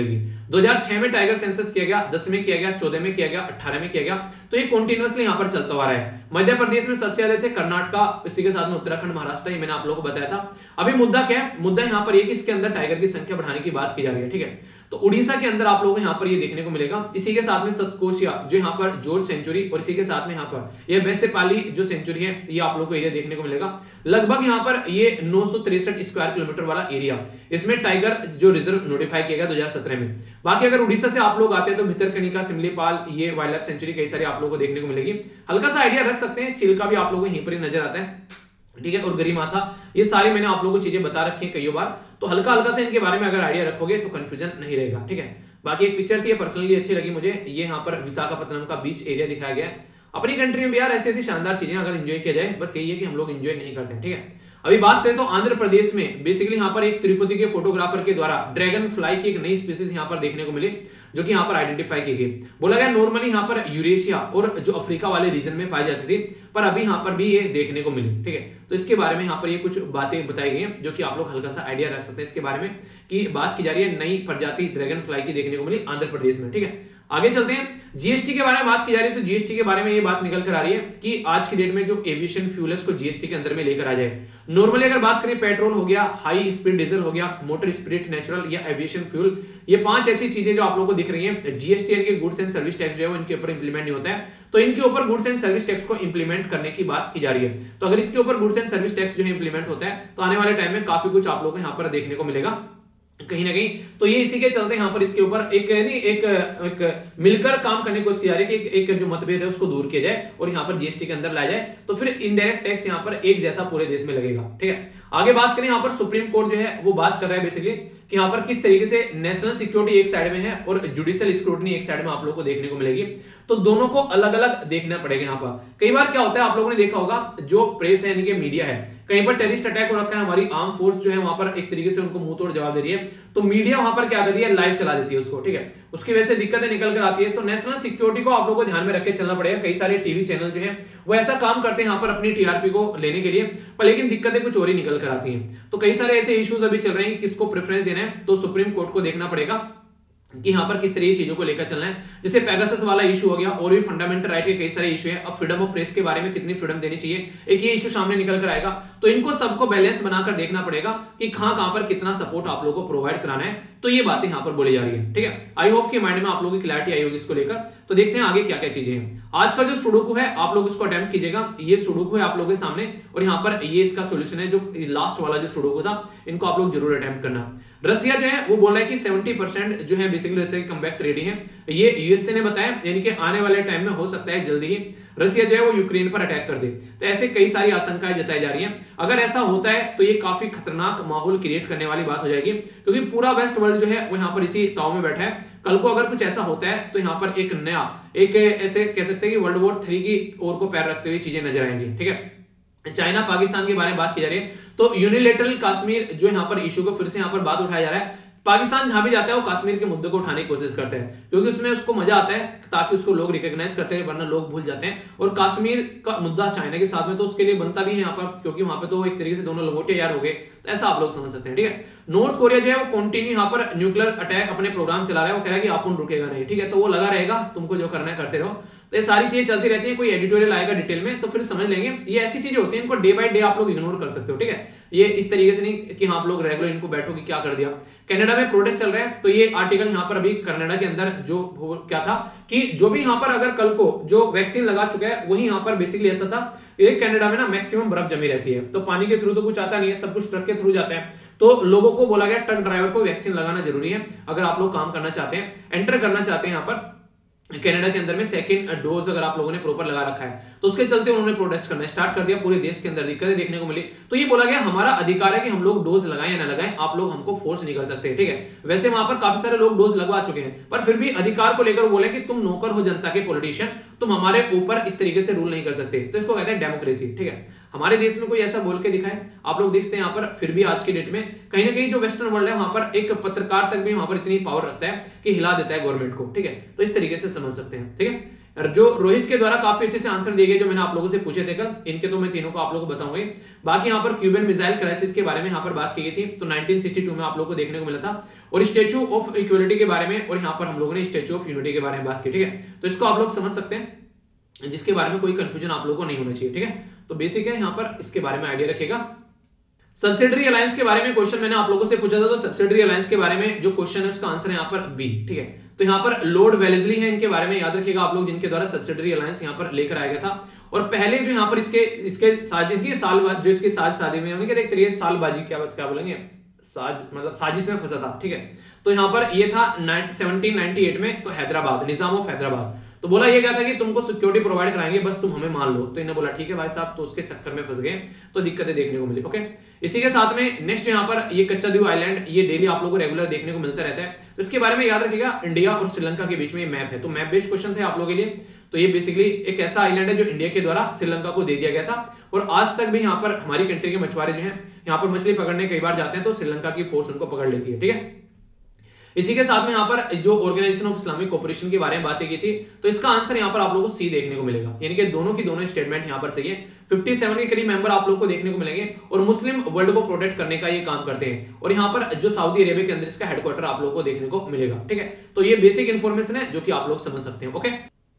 Speaker 2: दो हज़ार छह में टाइगर सेंसस किया गया, दस में किया गया, चौदह में किया गया, अठारह में किया गया। तो ये कंटिन्यूअसली यहाँ पर चलता आ रहा है। मध्य प्रदेश में सबसे ज्यादा थे, कर्नाटक, इसी के साथ में उत्तराखंड, महाराष्ट्र, ये मैंने आप लोगों को बताया था। अभी मुद्दा क्या है? मुद्दा यहाँ पर ये कि इसके अंदर टाइगर की संख्या बढ़ाने की बात की जा रही है, ठीक है। तो उड़ीसा के अंदर आप लोगों को यहाँ पर ये देखने को मिलेगा। इसी के साथ में सतकोशिया जो यहाँ पर जॉर्ज सेंचुरी, और इसी के साथ में यहाँ पर ये बैसेपाली जो सेंचुरी है, ये आप लोगों को एरिया देखने को मिलेगा। लगभग यहाँ पर ये नौ सौ तिरसठ स्क्वायर किलोमीटर वाला एरिया, इसमें टाइगर जो रिजर्व नोटिफाई किया गया दो हज़ार सत्रह में। बाकी अगर उड़ीसा से आप लोग आते हैं तो भितरकनिका, सिमलीपाल, ये वाइल्ड लाइफ सेंचुरी कई सारी आप लोगों को देखने को मिलेगी। हल्का सा आइडिया रख सकते हैं, चिल्का भी आप लोगों को यहीं पर ही नजर आता है, ठीक है। और गरिमाथा, ये सारी मैंने आप लोगों को चीजें बता रखी है कई बार, तो हल्का हल्का से इनके बारे में अगर आइडिया रखोगे तो कंफ्यूजन नहीं रहेगा, ठीक है। बाकी एक पिक्चर थी, पर्सनली अच्छी लगी मुझे, ये यहाँ पर विशाखापत्तनम का बीच एरिया दिखाया गया है। अपनी कंट्री में भी यार ऐसी ऐसी शानदार चीजें अगर एंजॉय किया जाए, बस यही है कि हम लोग एंजॉय नहीं करते हैं, ठीक है। अभी बात करें तो आंध्र प्रदेश में बेसिकली यहाँ पर एक तिरुपति के फोटोग्राफर के द्वारा ड्रैगन फ्लाई की एक नई स्पीसीज यहाँ पर देखने को मिली, जो कि यहाँ पर आइडेंटिफाई की गई। बोला गया नॉर्मली यहाँ पर यूरेशिया और जो अफ्रीका वाले रीजन में पाई जाती थी, पर अभी यहाँ पर भी ये देखने को मिली, ठीक है। तो इसके बारे में यहाँ पर ये कुछ बातें बताई गई हैं, जो कि आप लोग हल्का सा आइडिया रख सकते हैं इसके बारे में, कि बात की जा रही है नई प्रजाति ड्रैगन फ्लाई की देखने को मिली आंध्र प्रदेश में, ठीक है। आगे चलते हैं, जीएसटी के बारे में बात की जा रही है। तो जीएसटी के बारे में ये बात निकल कर आ रही है कि आज की डेट में जो एविएशन फ्यूल है उसको जीएसटी के अंदर में लेकर आ जाए। नॉर्मली अगर बात करें, पेट्रोल हो गया, हाई स्पीड डीजल हो गया, मोटर स्पिरिट नेचुरल या एविएशन फ्यूल, ये पांच ऐसी चीजें जो आप लोगों को दिख रही हैं, जीएसटी यानी कि गुड्स एंड सर्विस टैक्स जो है वो इनके ऊपर इंप्लीमेंट नहीं होता है, तो इनके ऊपर गुड्स एंड सर्विस टैक्स को इंप्लीमेंट करने की बात की जा रही है। तो अगर इसके ऊपर गुड्स एंड सर्विस टैक्स जो है इंप्लीमेंट होता है, तो आने वाले टाइम में काफी कुछ आप लोगों को यहाँ पर देखने को मिलेगा कहीं ना कहीं। तो ये इसी के चलते यहाँ पर इसके ऊपर एक नहीं एक, एक मिलकर काम करने की कोशिश की जा रही है कि एक, एक जो मतभेद है उसको दूर किया जाए और यहाँ पर जीएसटी के अंदर लाया जाए, तो फिर इनडायरेक्ट टैक्स यहाँ पर एक जैसा पूरे देश में लगेगा, ठीक है। आगे बात करें, यहाँ पर सुप्रीम कोर्ट जो है वो बात कर रहा है बेसिकली कि यहाँ पर किस तरीके से नेशनल सिक्योरिटी एक साइड में है और जुडिशियल स्क्रूटनी एक साइड में आप लोगों को देखने को मिलेगी। तो दोनों को अलग अलग देखना पड़ेगा यहाँ पर। कई बार क्या होता है, आप लोगों ने देखा होगा, जो प्रेस है यानी कि मीडिया है, कहीं पर टेररिस्ट अटैक हो रखा है, हमारी आर्म फोर्स जो है वहां पर एक तरीके से उनको मुंह तोड़ जवाब दे रही है, तो मीडिया वहां पर क्या कर रही है, लाइव चला देती है उसको, ठीक है। उसकी वजह से दिक्कतें निकल कर आती है। तो नेशनल सिक्योरिटी को आप लोगों को ध्यान में रख के चलना पड़ेगा। कई सारे टीवी चैनल जो है वो ऐसा काम करते हैं यहाँ पर अपनी टीआरपी को लेने के लिए, पर लेकिन दिक्कतें कुछ और ही निकल कर आती हैं। तो कई सारे ऐसे इश्यूज अभी चल रहे हैं, किसको प्रेफरेंस देना है, तो सुप्रीम कोर्ट को देखना पड़ेगा कि यहाँ पर किस तरीके चीजों को लेकर चलना है। जैसे पेगासस वाला इशू हो गया, और भी फंडामेंटल राइट के कई सारे इशू है। अब फ्रीडम ऑफ प्रेस के बारे में कितनी फ्रीडम देनी चाहिए, एक ये इशू सामने निकल कर आएगा। तो इनको सबको बैलेंस बनाकर देखना पड़ेगा कि कहां कहां पर कितना सपोर्ट आप लोगों को प्रोवाइड कराना है। तो ये बातें यहाँ पर बोली जा रही है, ठीक है। आई होप कि माइंड में आप लोगों की क्लैरिटी आई होगी इसको लेकर। तो देखते हैं आगे क्या क्या चीजें हैं। आज का जो सुडोकू है आप लोग इसको अटेम्प्ट कीजिएगा। ये सुडोकू है आप लोगों के सामने, और यहाँ पर ये इसका सोल्यूशन है, जो लास्ट वाला जो सुडोकू था, इनको आप लोग जरूर अटेम्प्ट करना। रसिया जो है वो बोल रहा है कि सत्तर परसेंट जो है बेसिकली रसिया की कमबैक रेडी है, ये यूएसए ने बताया, यानी कि आने वाले टाइम में हो सकता है जल्दी ही रसिया जो है वो यूक्रेन पर अटैक कर दे। तो ऐसे कई सारी आशंकाएं जताई जा रही हैं। अगर ऐसा होता है तो ये काफी खतरनाक माहौल क्रिएट करने वाली बात हो जाएगी, क्योंकि पूरा वेस्ट वर्ल्ड जो है वो यहाँ पर इसी ताव में बैठा है। कल को अगर कुछ ऐसा होता है तो यहाँ पर एक नया एक ऐसे कह सकते हैं कि वर्ल्ड वॉर थ्री की ओर को पैर रखते हुए चीजें नजर आएंगी, ठीक है। चाइना पाकिस्तान के बारे में बात की जा रही है, तो यूनिलेटरल कश्मीर जो यहाँ पर इशू को फिर से यहाँ पर बात उठाया जा रहा है। पाकिस्तान जहां भी जाता है वो कश्मीर के मुद्दे को उठाने की कोशिश करता है, क्योंकि उसमें उसको मजा आता है, ताकि उसको लोग रिकॉग्नाइज करते हैं, वरना लोग भूल जाते हैं। और कश्मीर का मुद्दा चाइना के साथ में तो उसके लिए बनता भी है यहाँ पर, क्योंकि वहां पे तो एक तरीके से दोनों लंगोटे यार हो गए। तो ऐसा आप लोग समझ सकते हैं, ठीक है। नॉर्थ कोरिया जो है वो कंटिन्यू यहाँ पर न्यूक्लियर अटैक अपने प्रोग्राम चला रहा है, वो कह रहा है कि अपन रुकेगा नहीं, ठीक है। तो वो लगा रहेगा, तुमको जो करना है करते रहो। तो ये सारी चीजें चलती रहती है। कोई एडिटोरियल आएगा डिटेल में तो फिर समझ लेंगे। ये ऐसी चीजें होती हैं, इनको डे बाय डे आप लोग इग्नोर कर सकते हो, ठीक है। ये इस तरीके से नहीं कि हाँ आप लोग रेगुलर इनको बैठो कि क्या कर दिया। कनाडा में प्रोटेस्ट चल रहा है, तो ये आर्टिकल यहाँ पर अभी कनाडा के अंदर जो क्या था कि जो भी यहाँ पर अगर कल को जो वैक्सीन लगा चुका है वही यहाँ पर बेसिकली ऐसा था, ये कनाडा में ना मैक्सिमम बर्फ जमी रहती है, तो पानी के थ्रू तो कुछ आता नहीं है, सब कुछ ट्रक के थ्रू जाता है। तो लोगों को बोला गया ट्रक ड्राइवर को वैक्सीन लगाना जरूरी है अगर आप लोग काम करना चाहते हैं, एंटर करना चाहते हैं यहाँ पर कनाडा के अंदर में सेकंड डोज अगर आप लोगों ने प्रॉपर लगा रखा है। तो उसके चलते उन्होंने प्रोटेस्ट करना स्टार्ट कर दिया, पूरे देश के अंदर दिक्कतें देखने को मिली। तो ये बोला गया हमारा अधिकार है कि हम लोग डोज लगाएं या ना लगाएं, आप लोग हमको फोर्स नहीं कर सकते, ठीक है। वैसे वहां पर काफी सारे लोग डोज लगवा चुके हैं, पर फिर भी अधिकार को लेकर बोले कि तुम नौकर हो जनता के, पॉलिटिशियन, तुम हमारे ऊपर इस तरीके से रूल नहीं कर सकते। तो इसको कहते हैं डेमोक्रेसी, ठीक है। हमारे देश में कोई ऐसा बोल के दिखाए, आप लोग देखते हैं यहाँ पर फिर भी आज की डेट में कहीं ना कहीं जो वेस्टर्न वर्ल्ड है वहां पर एक पत्रकार तक भी वहां पर इतनी पावर रखता है कि हिला देता है गवर्नमेंट को, ठीक है। तो इस तरीके से समझ सकते हैं, ठीक है। जो रोहित के द्वारा काफी अच्छे से आंसर दिए गए जो मैंने आप लोगों से पूछे थे कल, इनके तो मैं तीनों को आप लोगों को बताऊंगा। बाकी यहाँ पर क्यूबन मिसाइल क्राइसिस के बारे में यहाँ पर बात की गई थी, तो नाइनटीन सिक्सटी टू में आप लोगों को देखने को मिला था। और स्टैच्यू ऑफ इक्वलिटी के बारे में, और यहाँ पर हम लोगों ने स्टैच्यू ऑफ यूनिटी के बारे में बात की, ठीक है। तो इसको आप लोग समझ सकते हैं, जिसके बारे में कोई कंफ्यूजन आप लोगों को नहीं होना चाहिए, ठीक है। तो बेसिक है, यहाँ पर इसके बारे में आइडिया रखेगा। सब्सिडरी अलायंस के बारे में क्वेश्चन मैंने आप लोगों से पूछा था, तो सब्सिडरी अलायंस के बारे में जो क्वेश्चन है उसका आंसर है यहाँ पर बी, ठीक है। तो यहाँ पर लॉर्ड वेलेस्ली है, इनके बारे में याद रखिएगा आप लोग, जिनके द्वारा सब्सिडरी अलायंस यहाँ पर लेकर आया गया था। और पहले जो यहाँ पर इसके इसके साजिश की साल जो इसकी साज शादी में हमने एक तरीके सालबाजी क्या क्या बोलेंगे, साज मतलब साजिश में फंसा था, ठीक है। तो यहाँ पर ये था सेवनटीन नाइनटी एट में, तो हैदराबाद, निजाम ऑफ हैदराबाद। तो बोला ये क्या था कि तुमको सिक्योरिटी प्रोवाइड कराएंगे, बस तुम हमें मान लो। तो इन्होंने बोला ठीक है भाई साहब, तो उसके चक्कर में फंस गए, तो दिक्कतें देखने को मिली, ओके। इसी के साथ में नेक्स्ट यहाँ पर ये कच्चादीव आइलैंड, ये डेली आप लोगों को रेगुलर देखने को मिलता रहता है। तो इसके बारे में याद रखिएगा, इंडिया और श्रीलंका के बीच में ये मैप है, तो मैप बेस्ड क्वेश्चन थे आप लोगों के लिए। तो ये बेसिकली एक ऐसा आइलैंड है जो इंडिया के द्वारा श्रीलंका को दे दिया गया था, और आज तक भी यहाँ पर हमारी कंट्री के मछुआरे जो हैं यहाँ पर मछली पकड़ने कई बार जाते हैं, तो श्रीलंका की फोर्स उनको पकड़ लेती है, ठीक है। इसी के साथ में यहाँ पर जो ऑर्गेनाइजेशन ऑफ इस्लामिक कोऑपरेशन के बारे में बातें की थी, तो इसका आंसर यहाँ पर आप लोगों को सी देखने को मिलेगा, यानी कि दोनों की दोनों स्टेटमेंट यहाँ पर सही है। सत्तावन के करीब मेंबर आप लोगों को देखने को मिलेंगे, और मुस्लिम वर्ल्ड को प्रोटेक्ट करने का ये काम करते हैं। और यहाँ पर जो सऊदी अरेबिया के अंदर इसका हेडक्वार्टर आप लोगों को देखने को मिलेगा, ठीक है। तो ये बेसिक इन्फॉर्मेशन है जो कि आप लोग समझ सकते हैं, ओके।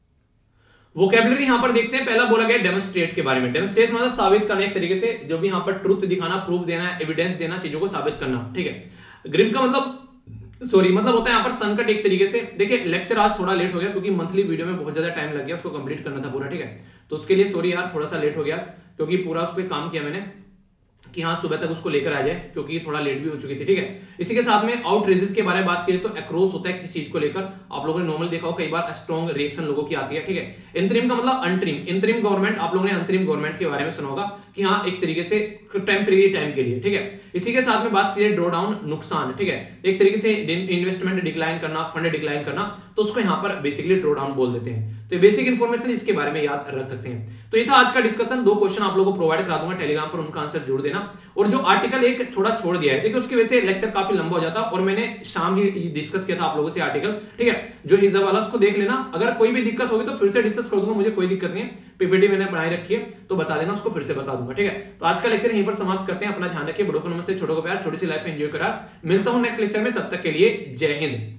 Speaker 2: वोकैबुलरी यहाँ पर देखते हैं, पहला बोला गया डेमोन्स्ट्रेट के बारे में। डेमोन्स्ट्रेट मतलब साबित करना, एक तरीके से जो भी यहाँ पर ट्रुथ दिखाना, प्रूफ देना, एविडेंस देना, चीजों को साबित करना, ठीक है। ग्रिप का मतलब सॉरी मतलब होता है यहाँ पर संकट, एक तरीके से। देखिए लेक्चर आज थोड़ा लेट हो गया क्योंकि मंथली वीडियो में बहुत ज्यादा टाइम लग गया, उसको कंप्लीट करना था पूरा, ठीक है। तो उसके लिए सॉरी यार, थोड़ा सा लेट हो गया क्योंकि पूरा उस पर काम किया मैंने कि हाँ सुबह तक उसको लेकर आ जाए, क्योंकि थोड़ा लेट भी हो चुकी थी, ठीक है। इसी के साथ में आउटरेजेस के बारे में बात करें तो एक्रोस होता है किसी चीज को लेकर, आप लोगों ने नॉर्मल देखा हो, कई बार स्ट्रॉन्ग रिएक्शन लोगों की आती है, ठीक है। इंतरिम का मतलब अंतरिम, इंतरिम गवर्नमेंट, आप लोगों ने अंतरिम गवर्नमेंट के बारे में सुना होगा कि हाँ एक तरीके से टेम्परेरी टाइम के लिए, ठीक है। इसी के साथ में बात करिए ड्रॉ डाउन, नुकसान, ठीक है, एक तरीके से इन्वेस्टमेंट डिक्लाइन करना, फंड डिक्लाइन करना, तो उसको यहाँ पर बेसिकली ड्रॉ डाउन बोल देते हैं। तो बेसिक इन्फॉर्मेशन इसके बारे में याद रख सकते हैं। तो ये था आज का डिस्कशन, दो क्वेश्चन आप लोगों को प्रोवाइड करा दूंगा टेलीग्राम पर, उनका आंसर जोड़ देना। और जो आर्टिकल एक थोड़ा छोड़ दिया है, देखिए उसकी वजह से लेक्चर काफी लंबा हो जाता, और मैंने शाम ही डिस्कस किया था आप लोगों से आर्टिकल, ठीक है, जो हिजाब वाला, उसको देख लेना। अगर कोई भी दिक्कत होगी तो फिर से डिस्कस कर दूंगा, मुझे कोई दिक्कत नहीं है, पीपीटी मैंने बनाई रखी है, तो बता देना, उसको फिर से बता दूंगा, ठीक है। तो आज का लेक्चर यहीं पर समाप्त करते हैं, अपना ध्यान रखिए, बड़ों को नमस्ते, छोटों को प्यार, छोटी सी लाइफ एंजॉय करा। मिलता हूं नेक्स्ट लेक्चर में, तब तक के लिए जय हिंद।